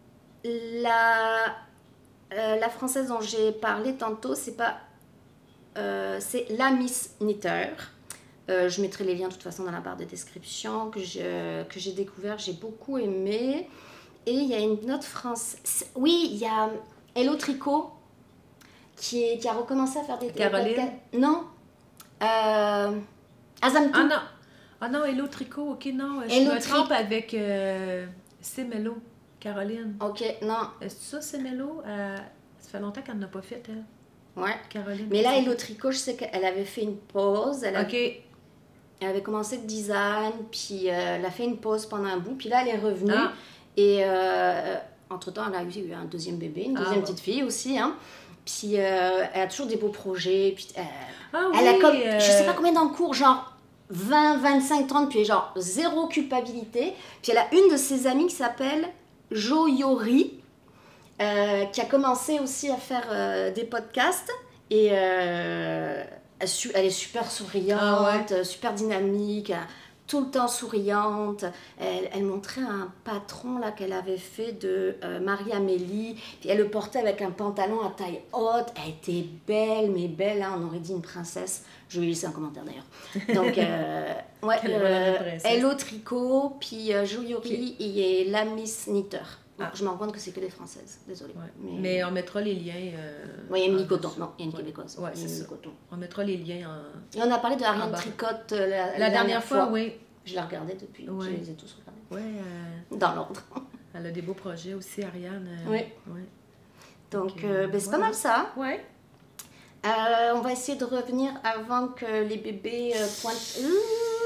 La, euh, la française dont j'ai parlé tantôt, c'est pas, euh, c'est la Miss Knitter. Euh, je mettrai les liens de toute façon dans la barre de description que je, que j'ai découvert, j'ai beaucoup aimé. Et il y a une autre française. Oui, il y a Hello Tricot qui, est, qui a recommencé à faire des. Caroline. Des... Non. Euh... Azamtou. Ah non. Ah non, Hello Tricot. Ok, non. Je Hello me trompe Tri... avec euh, C'est Mello. Caroline. OK, non. Est-ce que ça, c'est Mélo? Euh, ça fait longtemps qu'elle n'a pas fait, elle. Ouais. Caroline. Mais là, Hello Tricot, je sais qu'elle avait fait une pause. Elle OK. Avait, elle avait commencé le design, puis euh, elle a fait une pause pendant un bout. Puis là, elle est revenue. Ah. Et euh, entre-temps, elle a eu un deuxième bébé, une deuxième ah, petite ouais. fille aussi. Hein. Puis euh, elle a toujours des beaux projets. Puis, euh, ah, elle oui, a comme, euh... je sais pas combien d'encours, genre vingt, vingt-cinq, trente, puis genre zéro culpabilité. Puis elle a une de ses amies qui s'appelle Joyori, euh, qui a commencé aussi à faire euh, des podcasts et euh, elle, elle est super souriante, ah ouais. super dynamique, tout le temps souriante. Elle, elle montrait un patron là qu'elle avait fait de euh, Marie-Amélie, puis elle le portait avec un pantalon à taille haute. Elle était belle, mais belle, hein, on aurait dit une princesse. Je vais laisser un commentaire d'ailleurs. Donc, euh, ouais, euh, Hello Tricot, puis euh, Joyori et la Miss Knitter. Ah. Je me rends compte que c'est que des françaises, désolée. Ouais. Mais... mais on mettra les liens. Euh, oui, il y a une mini-coton. Non, il y a une ouais. québécoise. Oui, c'est ça. On mettra les liens en. Et on a parlé de Ariane Tricotte euh, la, la, la dernière, dernière fois, fois, oui. Je l'ai regardée depuis. Ouais. Je les ai tous regardés. Oui. Euh... Dans l'ordre. Elle a des beaux projets aussi, Ariane. Euh... Oui. Ouais. Donc, Donc euh, ben, c'est voilà. pas mal ça. Oui. Euh, on va essayer de revenir avant que les bébés euh, pointent. Ouh.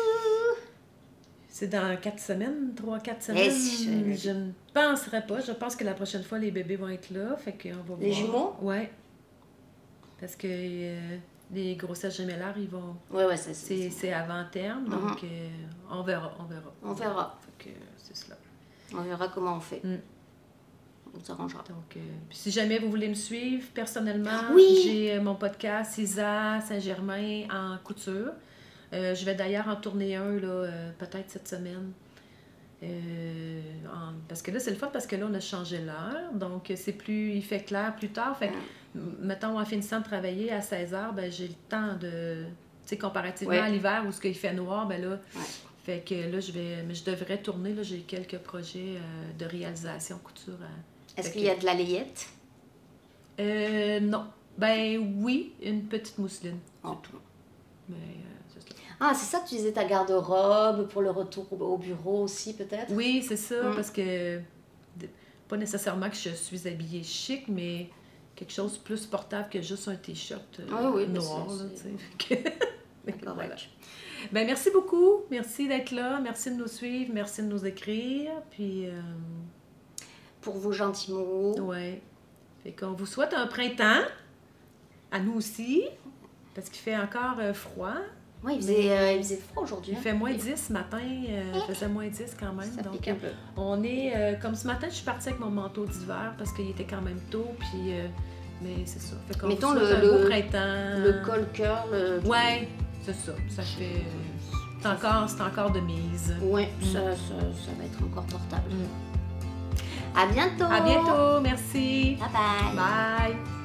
C'est dans quatre semaines, trois, quatre semaines. Je... je ne penserais pas. Je pense que la prochaine fois, les bébés vont être là. Fait qu'on va les voir. jumeaux? Oui. Parce que euh, les grossesses gémellaires, ils vont... Ouais, ouais, ça, c'est, c'est avant terme, donc Mhm. euh, on verra, on verra. On verra. Fait que c'est cela. On verra comment on fait. Mm. On s'arrangera. Donc, euh, puis si jamais vous voulez me suivre personnellement, Oui. j'ai euh, mon podcast Isa Saint-Germain en couture. Euh, je vais d'ailleurs en tourner un, là, euh, peut-être cette semaine. Euh, en- parce que là, c'est le fun parce que là, on a changé l'heure. Donc, c'est plus, il fait clair plus tard. Fait que, m- mettons, en finissant de travailler à seize heures, ben, j'ai le temps de... Tu sais, comparativement Ouais. à l'hiver où ce qu'il fait noir, ben là... Ouais. Fait que là, je vais... Mais je devrais tourner, là, j'ai quelques projets euh, de réalisation couture. à- Est-ce fait qu'il que- y a de la layette? Euh, non. Ben oui, une petite mousseline. Oh. C'est tout. Mais euh, c'est ça. Ah, c'est ça que tu disais, ta garde-robe pour le retour au au bureau aussi, peut-être? Oui, c'est ça, Mm. parce que de- pas nécessairement que je suis habillée chic, mais quelque chose de plus portable que juste un t-shirt euh, Ah oui, ben noir. c'est- Là, c'est- tu sais. Fait que- D'accord, voilà. ouais. Ben merci beaucoup. Merci d'être là. Merci de nous suivre. Merci de nous écrire. Puis, euh, Pour vos gentils mots. ouais. Fait qu'on vous souhaite un printemps. À nous aussi. Parce qu'il fait encore euh, froid. Ouais, il faisait, euh, il faisait froid aujourd'hui. Il hein. fait moins dix ce matin, euh, il faisait moins dix quand même. Ça donc, pique un peu. on est, euh, comme ce matin, je suis partie avec mon manteau d'hiver parce qu'il était quand même tôt, puis, euh, mais c'est ça. Fait qu'on Mettons vous souhaite le- un beau le- printemps. Le col-cœur, le... Ouais, c'est ça. Ça fait, euh, c'est encore, c'est encore de mise. Ouais, Mm. ça, ça, ça va être encore portable. Mm. À bientôt! À bientôt, merci. Bye bye! Bye.